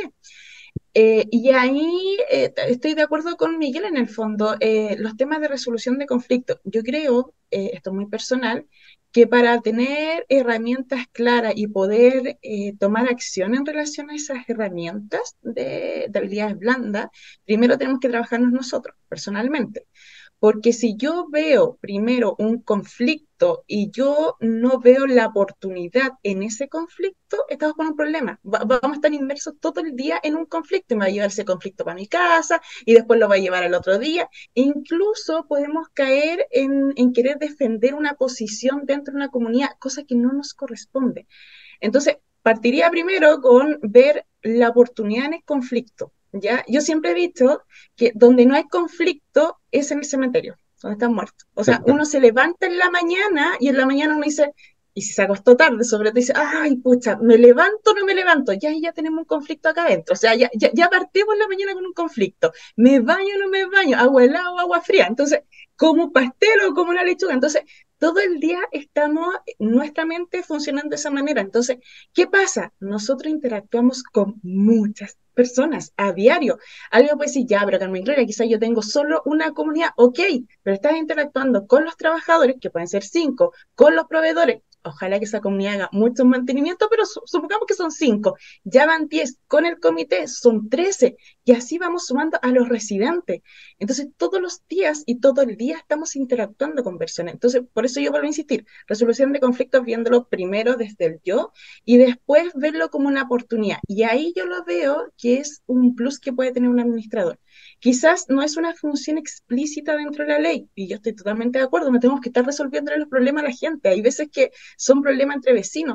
Speaker 5: Eh, y ahí eh, estoy de acuerdo con Miguel en el fondo, eh, los temas de resolución de conflictos. Yo creo, eh, esto es muy personal, que para tener herramientas claras y poder eh, tomar acción en relación a esas herramientas de, de habilidades blandas, primero tenemos que trabajarnos nosotros, personalmente. Porque si yo veo primero un conflicto y yo no veo la oportunidad en ese conflicto, estamos con un problema. Va- vamos a estar inmersos todo el día en un conflicto y me va a llevar ese conflicto para mi casa y después lo va a llevar al otro día. E incluso podemos caer en, en querer defender una posición dentro de una comunidad, cosa que no nos corresponde. Entonces, partiría primero con ver la oportunidad en el conflicto. ¿Ya? Yo siempre he dicho que donde no hay conflicto es en el cementerio, donde están muertos. O sea, uno se levanta en la mañana y en la mañana uno dice, y si se acostó tarde, sobre todo dice, ay, pucha, ¿me levanto o no me levanto? Ya, ya tenemos un conflicto acá adentro. O sea, ya, ya, ya partimos la mañana con un conflicto. ¿Me baño o no me baño? ¿Agua helada o agua fría? Entonces, ¿como pastel o como una lechuga? Entonces, todo el día estamos, nuestra mente funcionando de esa manera. Entonces, ¿qué pasa? Nosotros interactuamos con muchas personas a diario. Alguien puede decir, ya, pero Carmen Gloria, quizás yo tengo solo una comunidad, ok, pero estás interactuando con los trabajadores, que pueden ser cinco, con los proveedores, ojalá que esa comunidad haga mucho mantenimiento, pero su- supongamos que son cinco, ya van diez, con el comité son trece, y así vamos sumando a los residentes. Entonces, todos los días y todo el día estamos interactuando con personas. Entonces, por eso yo vuelvo a insistir, resolución de conflictos viéndolo primero desde el yo y después verlo como una oportunidad. Y ahí yo lo veo que es un plus que puede tener un administrador. Quizás no es una función explícita dentro de la ley, y yo estoy totalmente de acuerdo, no tenemos que estar resolviendo los problemas a la gente. Hay veces que son problemas entre vecinos,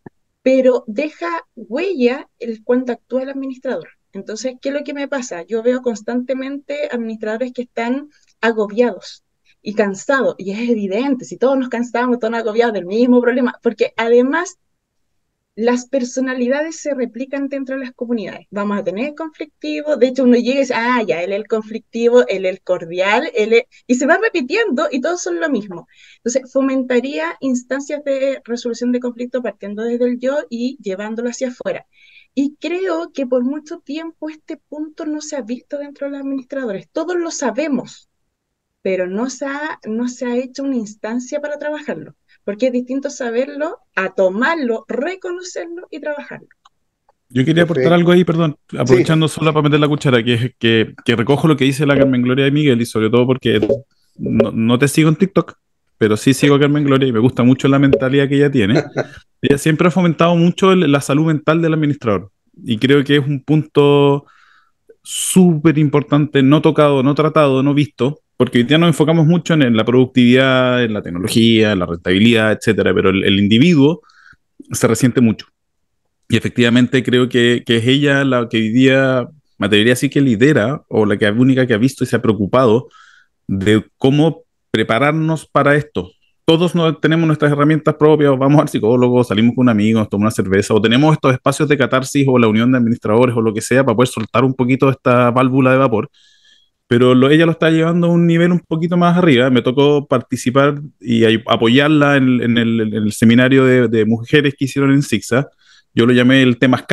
Speaker 5: pero deja huella el cuando actúa el administrador. Entonces, ¿qué es lo que me pasa? Yo veo constantemente administradores que están agobiados y cansados, y es evidente, si todos nos cansamos, todos nos agobiados del mismo problema, porque además las personalidades se replican dentro de las comunidades. Vamos a tener conflictivos, de hecho uno llega y dice, ah, ya, él es el conflictivo, él es el cordial, él es... y se va repitiendo y todos son lo mismo. Entonces, fomentaría instancias de resolución de conflicto partiendo desde el yo y llevándolo hacia afuera. Y creo que por mucho tiempo este punto no se ha visto dentro de los administradores. Todos lo sabemos, pero no se ha, no se ha hecho una instancia para trabajarlo, porque es distinto saberlo a tomarlo, reconocerlo y trabajarlo.
Speaker 6: Yo quería aportar
Speaker 4: Perfecto.
Speaker 6: algo ahí, perdón, aprovechando
Speaker 4: Sí.
Speaker 6: solo para meter la cuchara, que es que, que recojo lo que dice la Carmen Gloria de Miguel, y sobre todo porque no, no te sigo en TikTok, pero sí sigo a Carmen Gloria y me gusta mucho la mentalidad que ella tiene. Ella siempre ha fomentado mucho el- la salud mental del administrador, y creo que es un punto súper importante, no tocado, no tratado, no visto, porque hoy día nos enfocamos mucho en, en la productividad, en la tecnología, en la rentabilidad, etcétera, pero el, el individuo se resiente mucho. Y efectivamente creo que, que es ella la que hoy día, me atrevería a decir que lidera, o la que única que ha visto y se ha preocupado de cómo prepararnos para esto. Todos no, tenemos nuestras herramientas propias, vamos al psicólogo, salimos con un amigo, nos tomamos una cerveza, o tenemos estos espacios de catarsis o la unión de administradores o lo que sea para poder soltar un poquito esta válvula de vapor. Pero lo, ella lo está llevando a un nivel un poquito más arriba. Me tocó participar y ay- apoyarla en, en el, en el seminario de, de mujeres que hicieron en SIGSA. Yo lo llamé el Temazcal,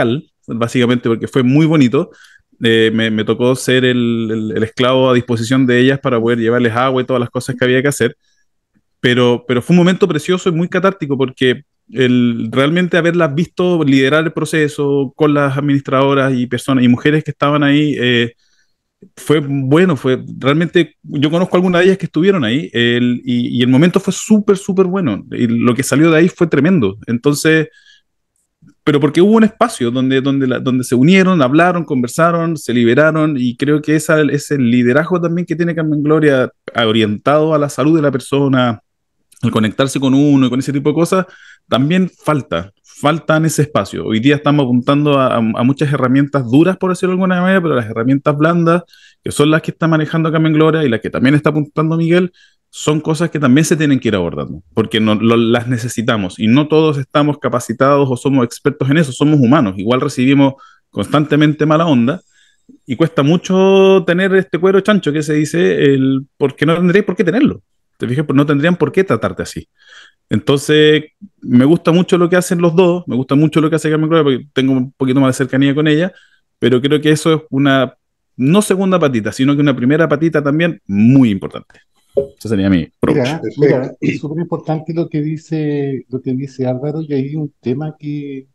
Speaker 6: básicamente porque fue muy bonito. Eh, me, me tocó ser el, el, el esclavo a disposición de ellas para poder llevarles agua y todas las cosas que había que hacer. Pero, pero fue un momento precioso y muy catártico porque el, realmente haberlas visto liderar el proceso con las administradoras y personas y mujeres que estaban ahí, eh, fue bueno, fue realmente, yo conozco algunas de ellas que estuvieron ahí, el, y, y el momento fue súper, súper bueno, y lo que salió de ahí fue tremendo. Entonces, pero porque hubo un espacio donde, donde, la, donde se unieron, hablaron, conversaron, se liberaron, y creo que esa, ese liderazgo también que tiene Carmen Gloria, orientado a la salud de la persona, al conectarse con uno y con ese tipo de cosas, también falta, falta en ese espacio. Hoy día estamos apuntando a, a muchas herramientas duras, por decirlo de alguna manera, pero las herramientas blandas, que son las que está manejando Carmen Gloria y las que también está apuntando Miguel, son cosas que también se tienen que ir abordando, porque no, lo, las necesitamos, y no todos estamos capacitados o somos expertos en eso, somos humanos, igual recibimos constantemente mala onda, y cuesta mucho tener este cuero chancho que se dice, el, porque no tendréis por qué tenerlo. Te fijas, no tendrían por qué tratarte así. Entonces, me gusta mucho lo que hacen los dos, me gusta mucho lo que hace Carmen Gloria, porque tengo un poquito más de cercanía con ella, pero creo que eso es una, no segunda patita, sino que una primera patita también muy importante. Ese sería mi
Speaker 2: mira, mira, es súper importante lo que dice, lo que dice Álvaro, y hay un tema que,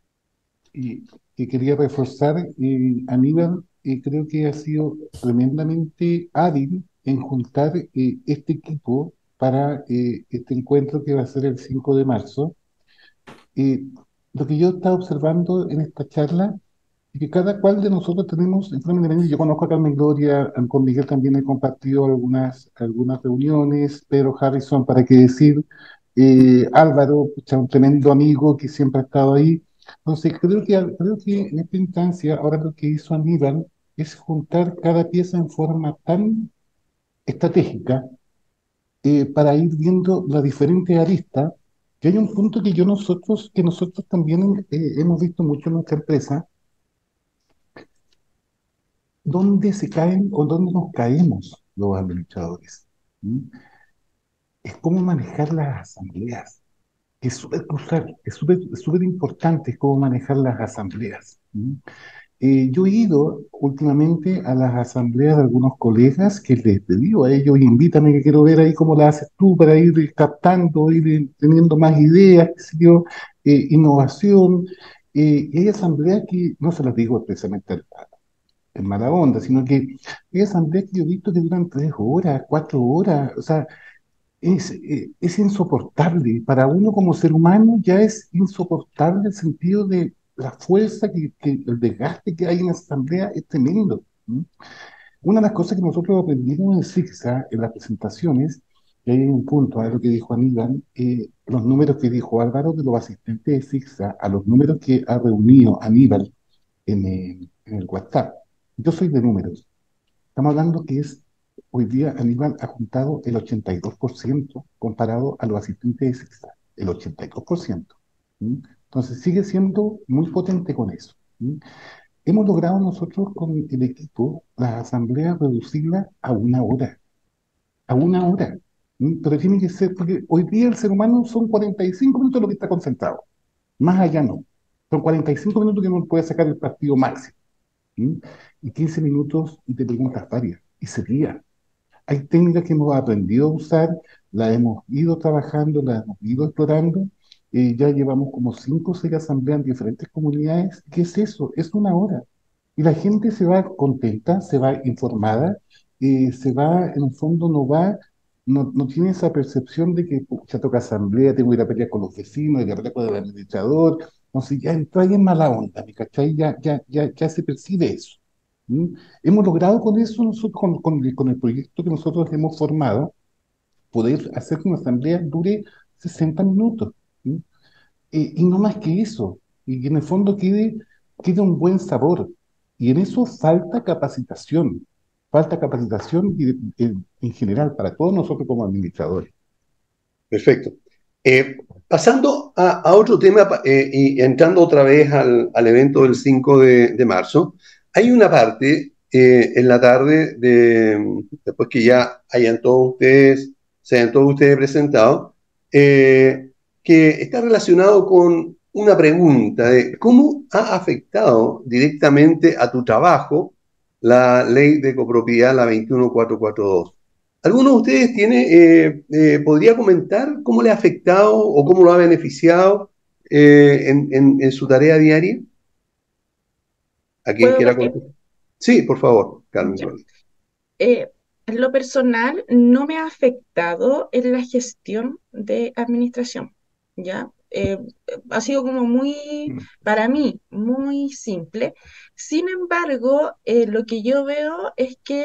Speaker 2: y, que quería reforzar. eh, Aníbal, eh, creo que ha sido tremendamente hábil en juntar eh, este equipo para eh, este encuentro que va a ser el cinco de marzo. Eh, lo que yo estaba observando en esta charla es que cada cual de nosotros tenemos, en forma independiente. Yo conozco a Carmen Gloria, con Miguel también he compartido algunas, algunas reuniones, Pedro Harrison, para qué decir, eh, Álvaro, pucha, un tremendo amigo que siempre ha estado ahí. Entonces, creo que, creo que en esta instancia, ahora lo que hizo Aníbal es juntar cada pieza en forma tan estratégica, eh, para ir viendo las diferentes aristas, que hay un punto que yo nosotros, que nosotros también eh, hemos visto mucho en nuestra empresa, dónde se caen o dónde nos caemos los administradores. ¿Mm? Es cómo manejar las asambleas, que es súper crucial, es súper es súper importante, es cómo manejar las asambleas. ¿Mm? Eh, yo he ido últimamente a las asambleas de algunos colegas que les digo a ellos, invítame que quiero ver ahí cómo la haces tú para ir captando, ir teniendo más ideas, qué sé yo, eh, innovación. Eh, y hay asambleas que, no se las digo expresamente en mala onda, sino que hay asambleas que yo he visto que duran tres horas, cuatro horas, o sea, es, eh, es insoportable. Para uno como ser humano ya es insoportable el sentido de la fuerza, que, que el desgaste que hay en la asamblea es tremendo. ¿Mm? Una de las cosas que nosotros aprendimos en SIGSA, en las presentaciones, y hay un punto, a ver lo que dijo Aníbal, eh, los números que dijo Álvaro de los asistentes de SIGSA, a los números que ha reunido Aníbal en, eh, en el WhatsApp. Yo soy de números. Estamos hablando que es, hoy día Aníbal ha juntado el ochenta y dos por ciento comparado a los asistentes de SIGSA, el ochenta y dos por ciento. ¿Mm? Entonces sigue siendo muy potente con eso. ¿Mm? Hemos logrado nosotros con el equipo las asambleas reducirlas a una hora, a una hora. ¿Mm? Pero tiene que ser, porque hoy día el ser humano son cuarenta y cinco minutos lo que está concentrado, más allá no. Son cuarenta y cinco minutos que uno puede sacar el partido máximo. ¿Mm? Y quince minutos de preguntas varias, y sería. Hay técnicas que hemos aprendido a usar, las hemos ido trabajando, las hemos ido explorando. Eh, ya llevamos como cinco o seis asambleas en diferentes comunidades. ¿Qué es eso? Es una hora. Y la gente se va contenta, se va informada, eh, se va, en el fondo no va, no, no tiene esa percepción de que ya toca asamblea, tengo que ir a pelear con los vecinos, ir a pelear con el administrador. Entonces ya entra ahí en mala onda, ¿me cachai? Ya, ya, ya, ya se percibe eso. ¿Mm? Hemos logrado con eso, nosotros, con, con, el, con el proyecto que nosotros hemos formado, poder hacer que una asamblea dure sesenta minutos. ¿Mm? Eh, y no más que eso, y que en el fondo quede, quede un buen sabor. Y en eso falta capacitación, falta capacitación y, en, en general para todos nosotros como administradores.
Speaker 4: Perfecto. Eh, pasando a, a otro tema eh, y entrando otra vez al, al evento del cinco de marzo, hay una parte eh, en la tarde, de, después que ya hayan todos ustedes, se hayan todos ustedes presentado, eh, que está relacionado con una pregunta de cómo ha afectado directamente a tu trabajo la ley de copropiedad, la veintiuno mil cuatrocientos cuarenta y dos. ¿Alguno de ustedes tiene, eh, eh, podría comentar cómo le ha afectado o cómo lo ha beneficiado eh, en, en, en su tarea diaria? ¿A quien quiera contestar? Sí, por favor, Carmen.
Speaker 5: Eh, en lo personal, no me ha afectado en la gestión de administración, ¿ya? Eh, ha sido como muy, para mí, muy simple. Sin embargo, eh, lo que yo veo es que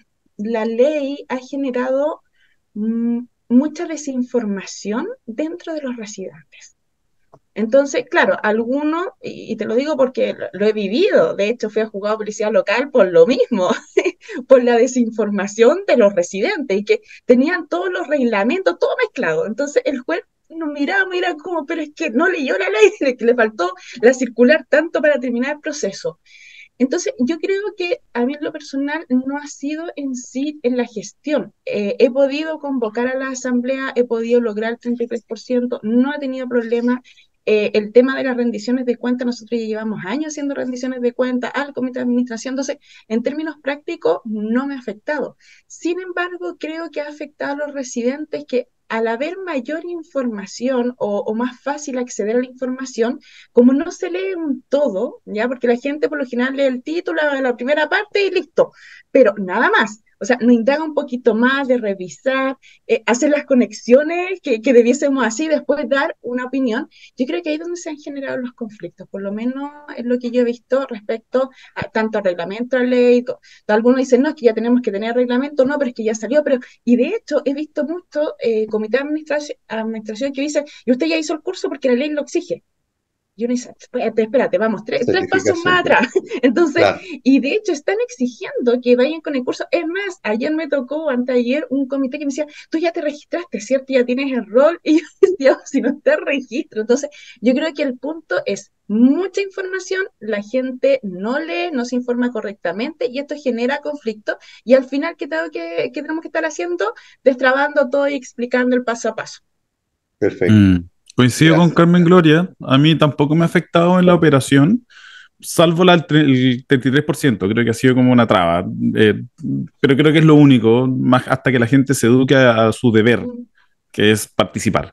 Speaker 5: la ley ha generado mm, mucha desinformación dentro de los residentes. Entonces, claro, algunos, y, y te lo digo porque lo, lo he vivido, de hecho fui a juzgado policía local por lo mismo, por la desinformación de los residentes, y que tenían todos los reglamentos, todo mezclado. Entonces el juez nos miraba, miraba como, pero es que no leyó la ley, que le faltó la circular tanto para terminar el proceso. Entonces, yo creo que a mí en lo personal no ha sido en sí en la gestión. Eh, he podido convocar a la asamblea, he podido lograr el treinta y tres por ciento, no he tenido problema. Eh, el tema de las rendiciones de cuentas, nosotros ya llevamos años haciendo rendiciones de cuentas al comité de administración, entonces en términos prácticos no me ha afectado. Sin embargo, creo que ha afectado a los residentes que al haber mayor información o, o más fácil acceder a la información, como no se lee un todo, ¿ya? Porque la gente por lo general lee el título, la primera parte y listo, pero nada más. O sea, nos indaga un poquito más de revisar, eh, hacer las conexiones que, que debiésemos así, después dar una opinión. Yo creo que ahí es donde se han generado los conflictos, por lo menos es lo que yo he visto respecto a tanto al reglamento, a la ley. Todo. Algunos dicen, no, es que ya tenemos que tener reglamento, no, pero es que ya salió. Pero y de hecho, he visto mucho eh, comité de administración, administración que dice, y usted ya hizo el curso porque la ley lo exige. Y uno dice, espérate, espérate, vamos, tres, tres pasos más atrás. Entonces, claro. Y de hecho están exigiendo que vayan con el curso. Es más, ayer me tocó, anteayer, un comité que me decía, tú ya te registraste, ¿cierto? Ya tienes el rol. Y yo decía, si no está el registro. Entonces, yo creo que el punto es mucha información, la gente no lee, no se informa correctamente y esto genera conflicto. Y al final, ¿qué, tengo que, qué tenemos que estar haciendo? Destrabando todo y explicando el paso a paso.
Speaker 4: Perfecto.
Speaker 6: Mm. Coincido Gracias. con Carmen Gloria, a mí tampoco me ha afectado en la operación, salvo la, el treinta y tres por ciento, creo que ha sido como una traba, eh, pero creo que es lo único, más hasta que la gente se eduque a, a su deber, que es participar.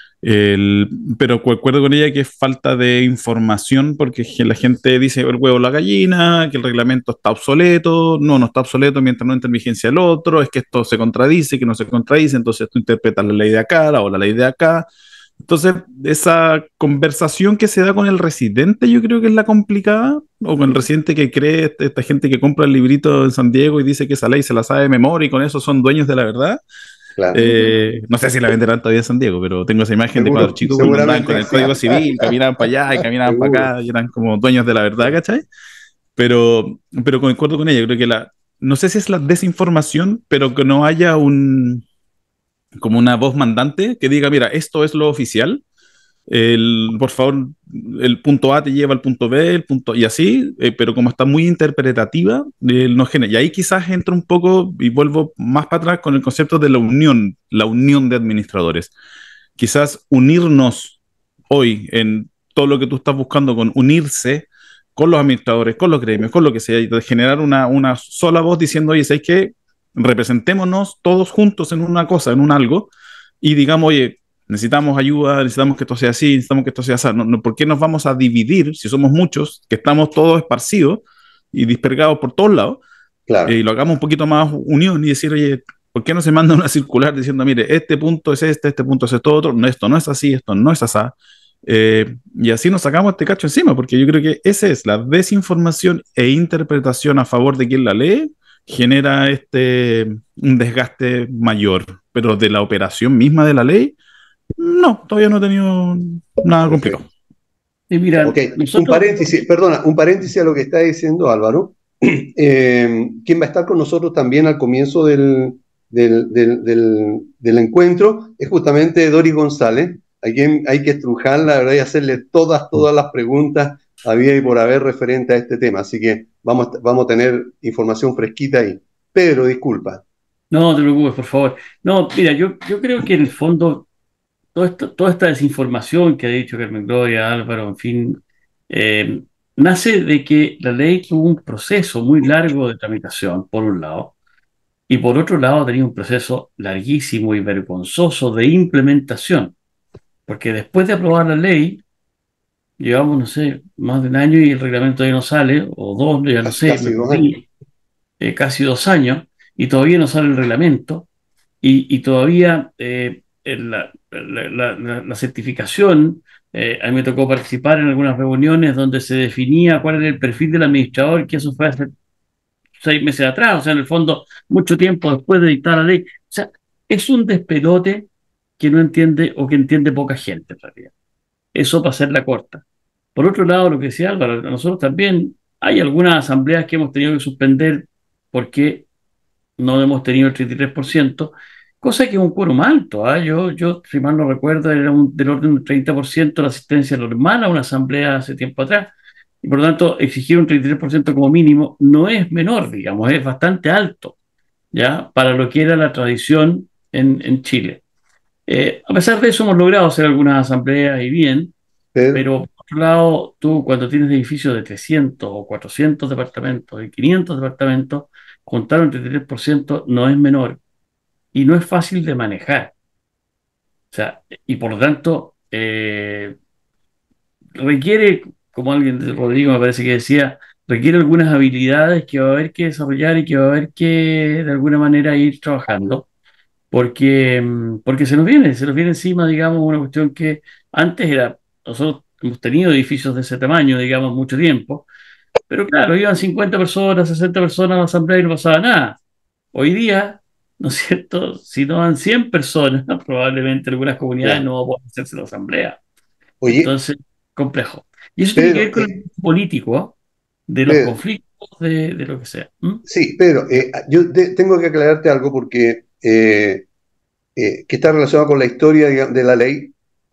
Speaker 6: El, pero concuerdo con ella que es falta de información, porque la gente dice el huevo o la gallina, que el reglamento está obsoleto, no, no está obsoleto mientras no entre en vigencia el otro, es que esto se contradice, que no se contradice, entonces tú interpretas la ley de acá o la ley de acá. Entonces, esa conversación que se da con el residente, yo creo que es la complicada, o con el residente que cree, esta gente que compra el librito en San Diego y dice que esa ley se la sabe de memoria y con eso son dueños de la verdad. Claro. Eh, no sé si la venderán todavía en San Diego, pero tengo esa imagen Seguro, de cuando chicos andaban con el Código Civil, caminaban para allá y caminaban Seguro. para acá y eran como dueños de la verdad, ¿cachai? Pero, pero concuerdo con ella, creo que la, no sé si es la desinformación, pero que no haya un... como una voz mandante que diga, mira, esto es lo oficial, el, por favor, el punto A te lleva al punto B, el punto, y así, eh, pero como está muy interpretativa, eh, no genera. Y ahí quizás entra un poco, y vuelvo más para atrás con el concepto de la unión, la unión de administradores. Quizás unirnos hoy en todo lo que tú estás buscando con unirse con los administradores, con los gremios, con lo que sea, y generar una, una sola voz diciendo, oye, ¿sabes qué? Representémonos todos juntos en una cosa, en un algo, y digamos, oye, necesitamos ayuda, necesitamos que esto sea así, necesitamos que esto sea así. No, no, ¿por qué nos vamos a dividir si somos muchos, que estamos todos esparcidos y dispergados por todos lados? Claro. Eh, y lo hagamos un poquito más unión y decir, oye, ¿por qué no se manda una circular diciendo, mire, este punto es este, este punto es esto otro, no, esto no es así, esto no es así? Eh, y así nos sacamos este cacho encima, porque yo creo que esa es la desinformación e interpretación a favor de quien la lee, genera este un desgaste mayor, pero de la operación misma de la ley, no, todavía no he tenido nada complicado.
Speaker 4: Y mira, okay. nosotros... un paréntesis, perdona, un paréntesis a lo que está diciendo Álvaro. Eh, quien va a estar con nosotros también al comienzo del, del, del, del, del encuentro es justamente Doris González, a quien hay que estrujar, la verdad, y hacerle todas, todas las preguntas había y por haber referente a este tema. Así que vamos, vamos a tener información fresquita ahí. Pedro, disculpa.
Speaker 3: No, no te preocupes, por favor. No, mira, yo, yo creo que en el fondo todo esto, toda esta desinformación que ha dicho Carmen Gloria, Álvaro, en fin, eh, nace de que la ley tuvo un proceso muy largo de tramitación, por un lado, y por otro lado tenía un proceso larguísimo y vergonzoso de implementación, porque después de aprobar la ley, llevamos, no sé, más de un año y el reglamento ya no sale, o dos, ya no
Speaker 4: Casi,
Speaker 3: sé,
Speaker 4: casi
Speaker 3: me
Speaker 4: dos
Speaker 3: perdí,
Speaker 4: años.
Speaker 3: eh, casi dos años, y todavía no sale el reglamento, y, y todavía eh, la, la- la- la- la certificación, eh, a mí me tocó participar en algunas reuniones donde se definía cuál era el perfil del administrador, que eso fue hace seis meses atrás, o sea, en el fondo, mucho tiempo después de dictar la ley. O sea, es un despelote que no entiende o que entiende poca gente en realidad. Eso para hacerla corta. Por otro lado, lo que decía Álvaro, nosotros también hay algunas asambleas que hemos tenido que suspender porque no hemos tenido el treinta y tres por ciento, cosa que es un quórum alto. ¿ah? Yo, yo, si mal no recuerdo, era un, del orden del treinta por ciento la asistencia normal a una asamblea hace tiempo atrás. Y por lo tanto, exigir un treinta y tres por ciento como mínimo no es menor, digamos, es bastante alto, ¿ya? Para lo que era la tradición en, en Chile. Eh, a pesar de eso, hemos logrado hacer algunas asambleas y bien,
Speaker 4: Pedro,
Speaker 3: pero por otro lado, tú cuando tienes edificios de trescientos o cuatrocientos departamentos y quinientos departamentos, contar un treinta y tres por ciento no es menor y no es fácil de manejar. O sea, y por lo tanto, eh, requiere, como alguien de Rodrigo me parece que decía, requiere algunas habilidades que va a haber que desarrollar y que va a haber que de alguna manera ir trabajando, porque, mm, porque se nos viene, se nos viene encima, digamos, una cuestión que antes era, nosotros hemos tenido edificios de ese tamaño, digamos, mucho tiempo, pero claro, iban cincuenta personas, sesenta personas a la asamblea y no pasaba nada. Hoy día, ¿no es cierto? Si no van cien personas, probablemente algunas comunidades
Speaker 4: claro.
Speaker 3: no van a poder hacerse la asamblea.
Speaker 4: Oye,
Speaker 3: Entonces, complejo. Y eso tiene que
Speaker 4: Pedro,
Speaker 3: ver con
Speaker 4: eh,
Speaker 3: el político, ¿ah? De los
Speaker 4: Pedro,
Speaker 3: conflictos, de, de lo que sea. ¿Mm?
Speaker 4: sí, Pedro, eh, yo te- tengo que aclararte algo porque eh, eh, que está relacionado con la historia digamos, de la ley.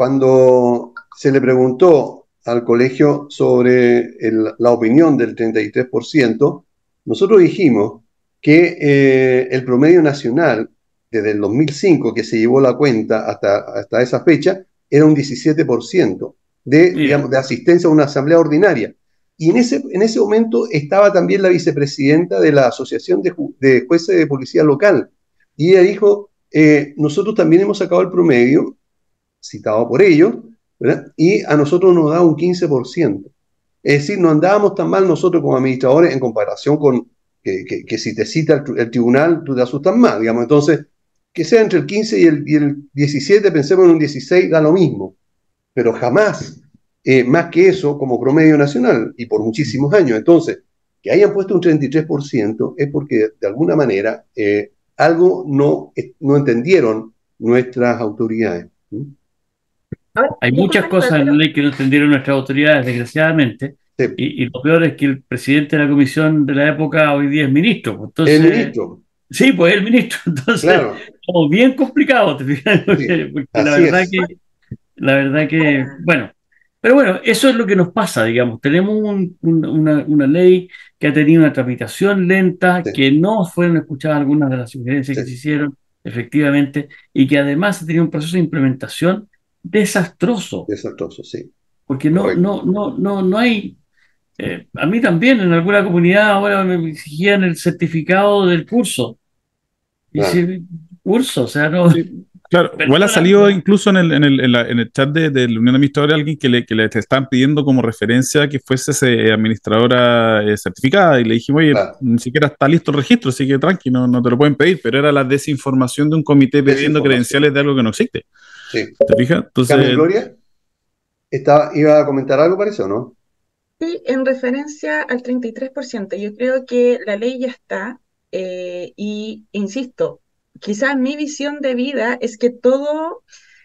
Speaker 4: Cuando se le preguntó al colegio sobre el- la opinión del treinta y tres por ciento, nosotros dijimos que eh, el promedio nacional desde el dos mil cinco que se llevó la cuenta hasta, hasta esa fecha era un diecisiete por ciento de,
Speaker 3: Mira,
Speaker 4: digamos, de asistencia a una asamblea ordinaria. Y en ese, en ese momento estaba también la vicepresidenta de la Asociación de, Ju- de Jueces de Policía Local. Y ella dijo, eh, nosotros también hemos sacado el promedio, citado por ellos, ¿verdad? Y a nosotros nos da un quince por ciento. Es decir, no andábamos tan mal nosotros como administradores en comparación con que, que, que si te cita el, tr- el tribunal, tú te asustas más, digamos. Entonces, que sea entre el quince y el, y el diecisiete, pensemos en un dieciséis, da lo mismo, pero jamás eh, más que eso como promedio nacional y por muchísimos años. Entonces, que hayan puesto un treinta y tres por ciento es porque de alguna manera eh, algo no, eh, no entendieron nuestras autoridades. ¿Mm?
Speaker 5: Ahora,
Speaker 3: hay muchas
Speaker 5: disculpa, Nicolás,
Speaker 3: cosas en la
Speaker 5: pero
Speaker 3: ley que no entendieron nuestras autoridades, desgraciadamente,
Speaker 4: Sí,
Speaker 3: y, y lo peor es que el presidente de la comisión de la época hoy día es ministro. Pues,
Speaker 4: el
Speaker 3: entonces,
Speaker 4: ministro,
Speaker 3: sí, pues es el ministro. Entonces,
Speaker 4: claro,
Speaker 3: como bien complicado, ¿te fijas?
Speaker 4: sí,
Speaker 3: Porque, porque la
Speaker 4: así
Speaker 3: verdad
Speaker 4: es.
Speaker 3: que, la verdad que, bueno, pero bueno, eso es lo que nos pasa, digamos. Tenemos un- un- una, una ley que ha tenido una tramitación lenta,
Speaker 4: Sí,
Speaker 3: que no fueron escuchadas algunas de las sugerencias
Speaker 4: sí,
Speaker 3: que se hicieron, efectivamente, y que además ha tenido un proceso de implementación desastroso,
Speaker 4: desastroso, sí,
Speaker 3: porque no,
Speaker 4: correcto.
Speaker 3: no, no, no, no hay. Eh, a mí también en alguna comunidad ahora me exigían el certificado del curso. Y
Speaker 4: Claro.
Speaker 3: si, curso, o sea, no,
Speaker 6: Sí, claro, igual ha
Speaker 3: perdona.
Speaker 6: salido incluso en el, en el, en la- en el chat de, de la Unión de Administradores alguien que le, que le estaban pidiendo como referencia que fuese ese administradora eh, certificada y le dijimos, oye,
Speaker 4: Claro.
Speaker 6: ni siquiera está listo el registro, así que tranqui, no, no te lo pueden pedir, pero era la desinformación de un comité pidiendo
Speaker 4: Desinformación.
Speaker 6: credenciales de algo que no existe.
Speaker 4: Sí.
Speaker 6: ¿Te fijas?
Speaker 4: Carmen
Speaker 6: Entonces,
Speaker 4: Gloria, estaba, ¿iba a comentar algo para eso, no?
Speaker 5: sí, en referencia al treinta y tres por ciento, yo creo que la ley ya está, eh, y insisto, quizás mi visión de vida es que todo,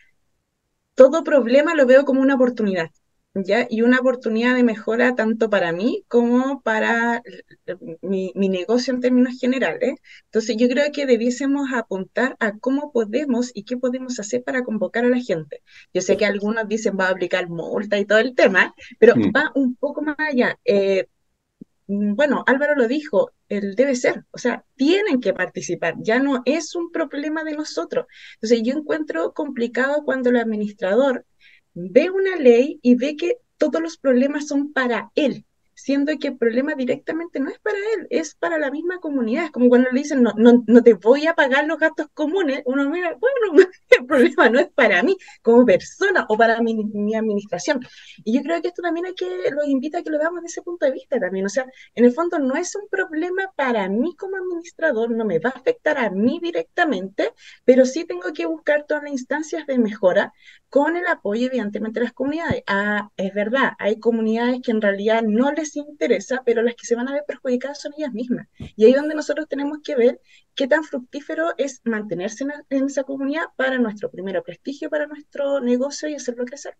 Speaker 5: todo problema lo veo como una oportunidad, ¿ya? Y una oportunidad de mejora tanto para mí como para eh, mi, mi negocio en términos generales. Entonces yo creo que debiésemos apuntar a cómo podemos y qué podemos hacer para convocar a la gente. Yo sé que algunos dicen va a aplicar multa y todo el tema, pero
Speaker 4: Mm,
Speaker 5: va un poco más allá. Eh, bueno, Álvaro lo dijo, el debe ser, o sea, tienen que participar, ya no es un problema de nosotros. Entonces yo encuentro complicado cuando el administrador ve una ley y ve que todos los problemas son para él, siendo que el problema directamente no es para él, es para la misma comunidad. Es como cuando le dicen, no, no, no te voy a pagar los gastos comunes, uno mira, bueno, el problema no es para mí como persona o para mi, mi administración. Y yo creo que esto también hay que, los invita a que lo veamos desde ese punto de vista también. O sea, en el fondo no es un problema para mí como administrador, no me va a afectar a mí directamente, pero sí tengo que buscar todas las instancias de mejora con el apoyo, evidentemente, de las comunidades. Ah, es verdad, hay comunidades que en realidad no les interesa, pero las que se van a ver perjudicadas son ellas mismas. Y ahí es donde nosotros tenemos que ver qué tan fructífero es mantenerse en, en esa comunidad para nuestro primero prestigio, para nuestro negocio y hacerlo crecer.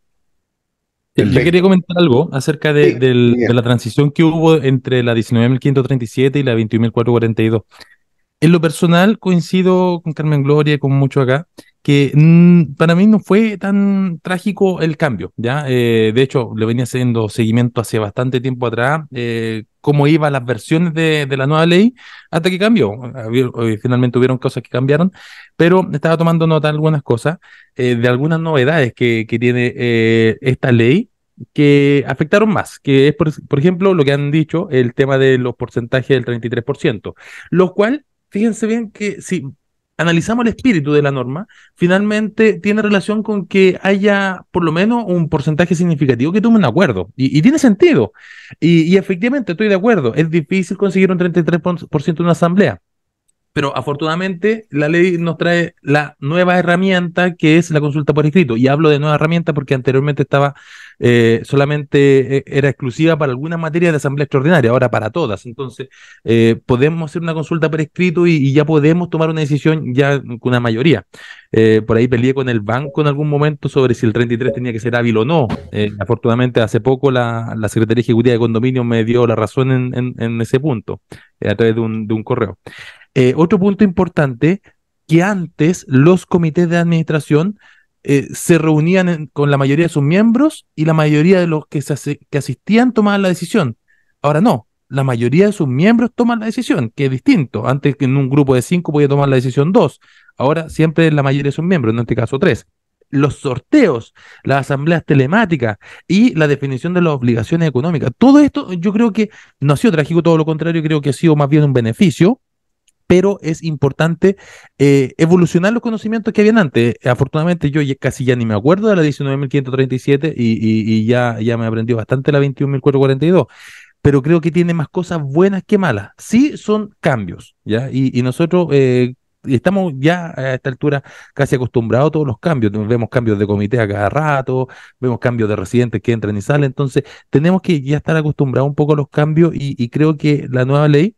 Speaker 1: Yo quería comentar algo acerca de, sí, del, de la transición que hubo entre la diecinueve mil quinientos treinta y siete y la veintiún mil cuatrocientos cuarenta y dos. En lo personal coincido con Carmen Gloria y con mucho acá, que mmm, para mí no fue tan trágico el cambio, ¿ya? Eh, de hecho, le venía haciendo seguimiento hace bastante tiempo atrás, eh, cómo iban las versiones de, de la nueva ley, hasta que cambió. Finalmente hubieron cosas que cambiaron, pero estaba tomando nota de algunas cosas, eh, de algunas novedades que, que tiene eh, esta ley, que afectaron más, que es, por, por ejemplo, lo que han dicho, el tema de los porcentajes del treinta y tres por ciento, lo cual, fíjense bien que si analizamos el espíritu de la norma, finalmente tiene relación con que haya por lo menos un porcentaje significativo que tome un acuerdo, y, y tiene sentido, y, y efectivamente estoy de acuerdo, es difícil conseguir un treinta y tres por ciento en una asamblea, pero afortunadamente la ley nos trae la nueva herramienta que es la consulta por escrito, y hablo de nueva herramienta porque anteriormente estaba eh, solamente eh, era exclusiva para algunas materias de asamblea extraordinaria, ahora para todas. Entonces eh, podemos hacer una consulta por escrito y, y ya podemos tomar una decisión ya con una mayoría. Eh, por ahí peleé con el banco en algún momento sobre si el treinta y tres tenía que ser hábil o no. Eh, afortunadamente hace poco la, la Secretaría Ejecutiva de Condominio me dio la razón en, en, en ese punto, eh, a través de un, de un correo. Eh, otro punto importante, que antes los comités de administración eh, se reunían en, con la mayoría de sus miembros y la mayoría de los que, se, que asistían tomaban la decisión. Ahora no, la mayoría de sus miembros toman la decisión, que es distinto. Antes que en un grupo de cinco podía tomar la decisión dos, ahora siempre la mayoría de sus miembros, en este caso tres. Los sorteos, las asambleas telemáticas y la definición de las obligaciones económicas, todo esto yo creo que no ha sido trágico, todo lo contrario, creo que ha sido más bien un beneficio, pero es importante eh, evolucionar los conocimientos que habían antes. Afortunadamente yo ya, casi ya ni me acuerdo de la diecinueve mil quinientos treinta y siete y, y, y ya, ya me aprendió bastante la veintiún mil cuatrocientos cuarenta y dos, pero creo que tiene más cosas buenas que malas. Sí son cambios, ¿ya? Y, y nosotros eh, estamos ya a esta altura casi acostumbrados a todos los cambios. Vemos cambios de comité a cada rato, vemos cambios de residentes que entran y salen, entonces tenemos que ya estar acostumbrados un poco a los cambios y, y creo que la nueva ley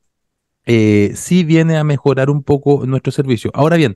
Speaker 1: Eh, sí viene a mejorar un poco nuestro servicio. Ahora bien,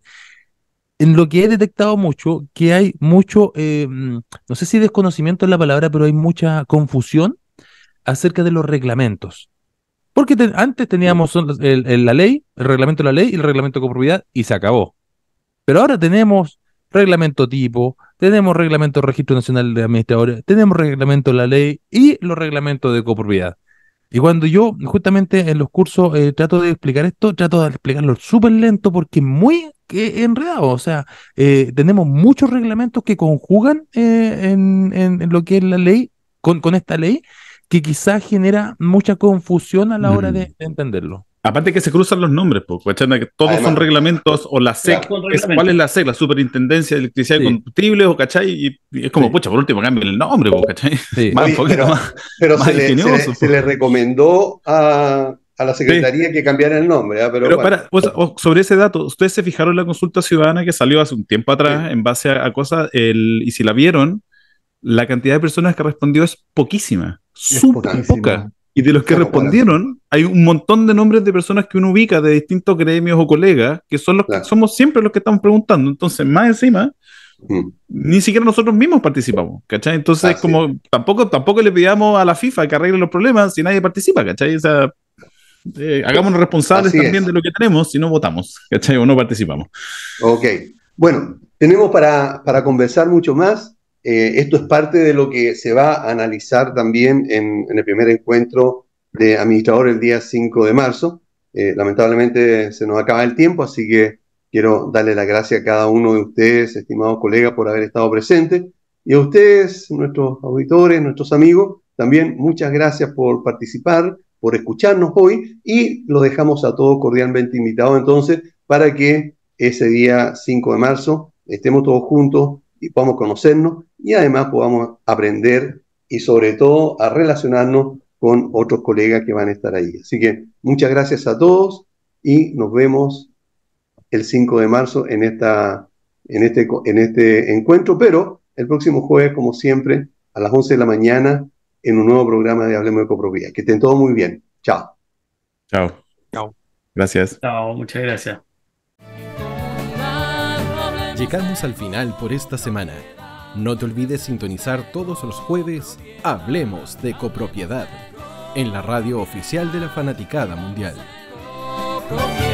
Speaker 1: en lo que he detectado mucho, que hay mucho, eh, no sé si desconocimiento es la palabra, pero hay mucha confusión acerca de los reglamentos. Porque te, antes teníamos el, el, la ley, el reglamento de la ley y el reglamento de copropiedad y se acabó. Pero ahora tenemos reglamento tipo, tenemos reglamento de Registro Nacional de Administradores, tenemos reglamento de la ley y los reglamentos de copropiedad. Y cuando yo justamente en los cursos eh, trato de explicar esto, trato de explicarlo súper lento porque es muy eh, enredado. O sea, eh, tenemos muchos reglamentos que conjugan eh, en, en, en lo que es la ley, con, con esta ley, que quizás genera mucha confusión a la hora de, de entenderlo.
Speaker 6: Aparte que se cruzan los nombres, pues, que todos Además, son reglamentos, o la S E C, es, ¿cuál es la S E C? La Superintendencia de Electricidad sí. y Combustibles, o ¿cachai? Y, y es como, sí. pucha, por último cambien el nombre, pues, ¿cachai? Sí.
Speaker 4: Más, Oye, un poquito
Speaker 6: pero
Speaker 4: más, pero más se, le, se, le, se le recomendó a, a la Secretaría sí. que cambiara el nombre. ¿eh? Pero,
Speaker 6: pero
Speaker 4: bueno.
Speaker 6: para, pues, sobre ese dato, ¿ustedes se fijaron en la consulta ciudadana que salió hace un tiempo atrás sí. en base a, a cosas, el, y si la vieron, la cantidad de personas que respondió es poquísima, súper poca. Y de los que respondieron, hay un montón de nombres de personas que uno ubica de distintos gremios o colegas, que son los claro. que somos siempre los que estamos preguntando. Entonces, más encima, mm. ni siquiera nosotros mismos participamos, ¿cachai? Entonces, ah, como sí. tampoco, tampoco le pidamos a la FIFA que arregle los problemas si nadie participa, ¿cachai? O sea, eh, hagámonos responsables Así también es. de lo que tenemos si no votamos, ¿cachai? O no participamos.
Speaker 4: Ok. Bueno, tenemos para, para conversar mucho más. Eh, esto es parte de lo que se va a analizar también en, en el primer encuentro de administrador el día cinco de marzo. Eh, lamentablemente se nos acaba el tiempo, así que quiero darle las gracias a cada uno de ustedes, estimados colegas, por haber estado presentes. Y a ustedes, nuestros auditores, nuestros amigos, también muchas gracias por participar, por escucharnos hoy, y los dejamos a todos cordialmente invitados entonces para que ese día cinco de marzo estemos todos juntos y podamos conocernos y además podamos aprender y sobre todo a relacionarnos con otros colegas que van a estar ahí. Así que muchas gracias a todos y nos vemos el cinco de marzo en, esta, en, este, en este encuentro, pero el próximo jueves, como siempre, a las once de la mañana, en un nuevo programa de Hablemos de Copropiedad. Que estén todos muy bien. Chao.
Speaker 6: Chao.
Speaker 1: Chao.
Speaker 6: Gracias.
Speaker 3: Chao, muchas gracias.
Speaker 7: Llegamos al final por esta semana. No te olvides sintonizar todos los jueves Hablemos de Copropiedad en la radio oficial de la Fanaticada Mundial.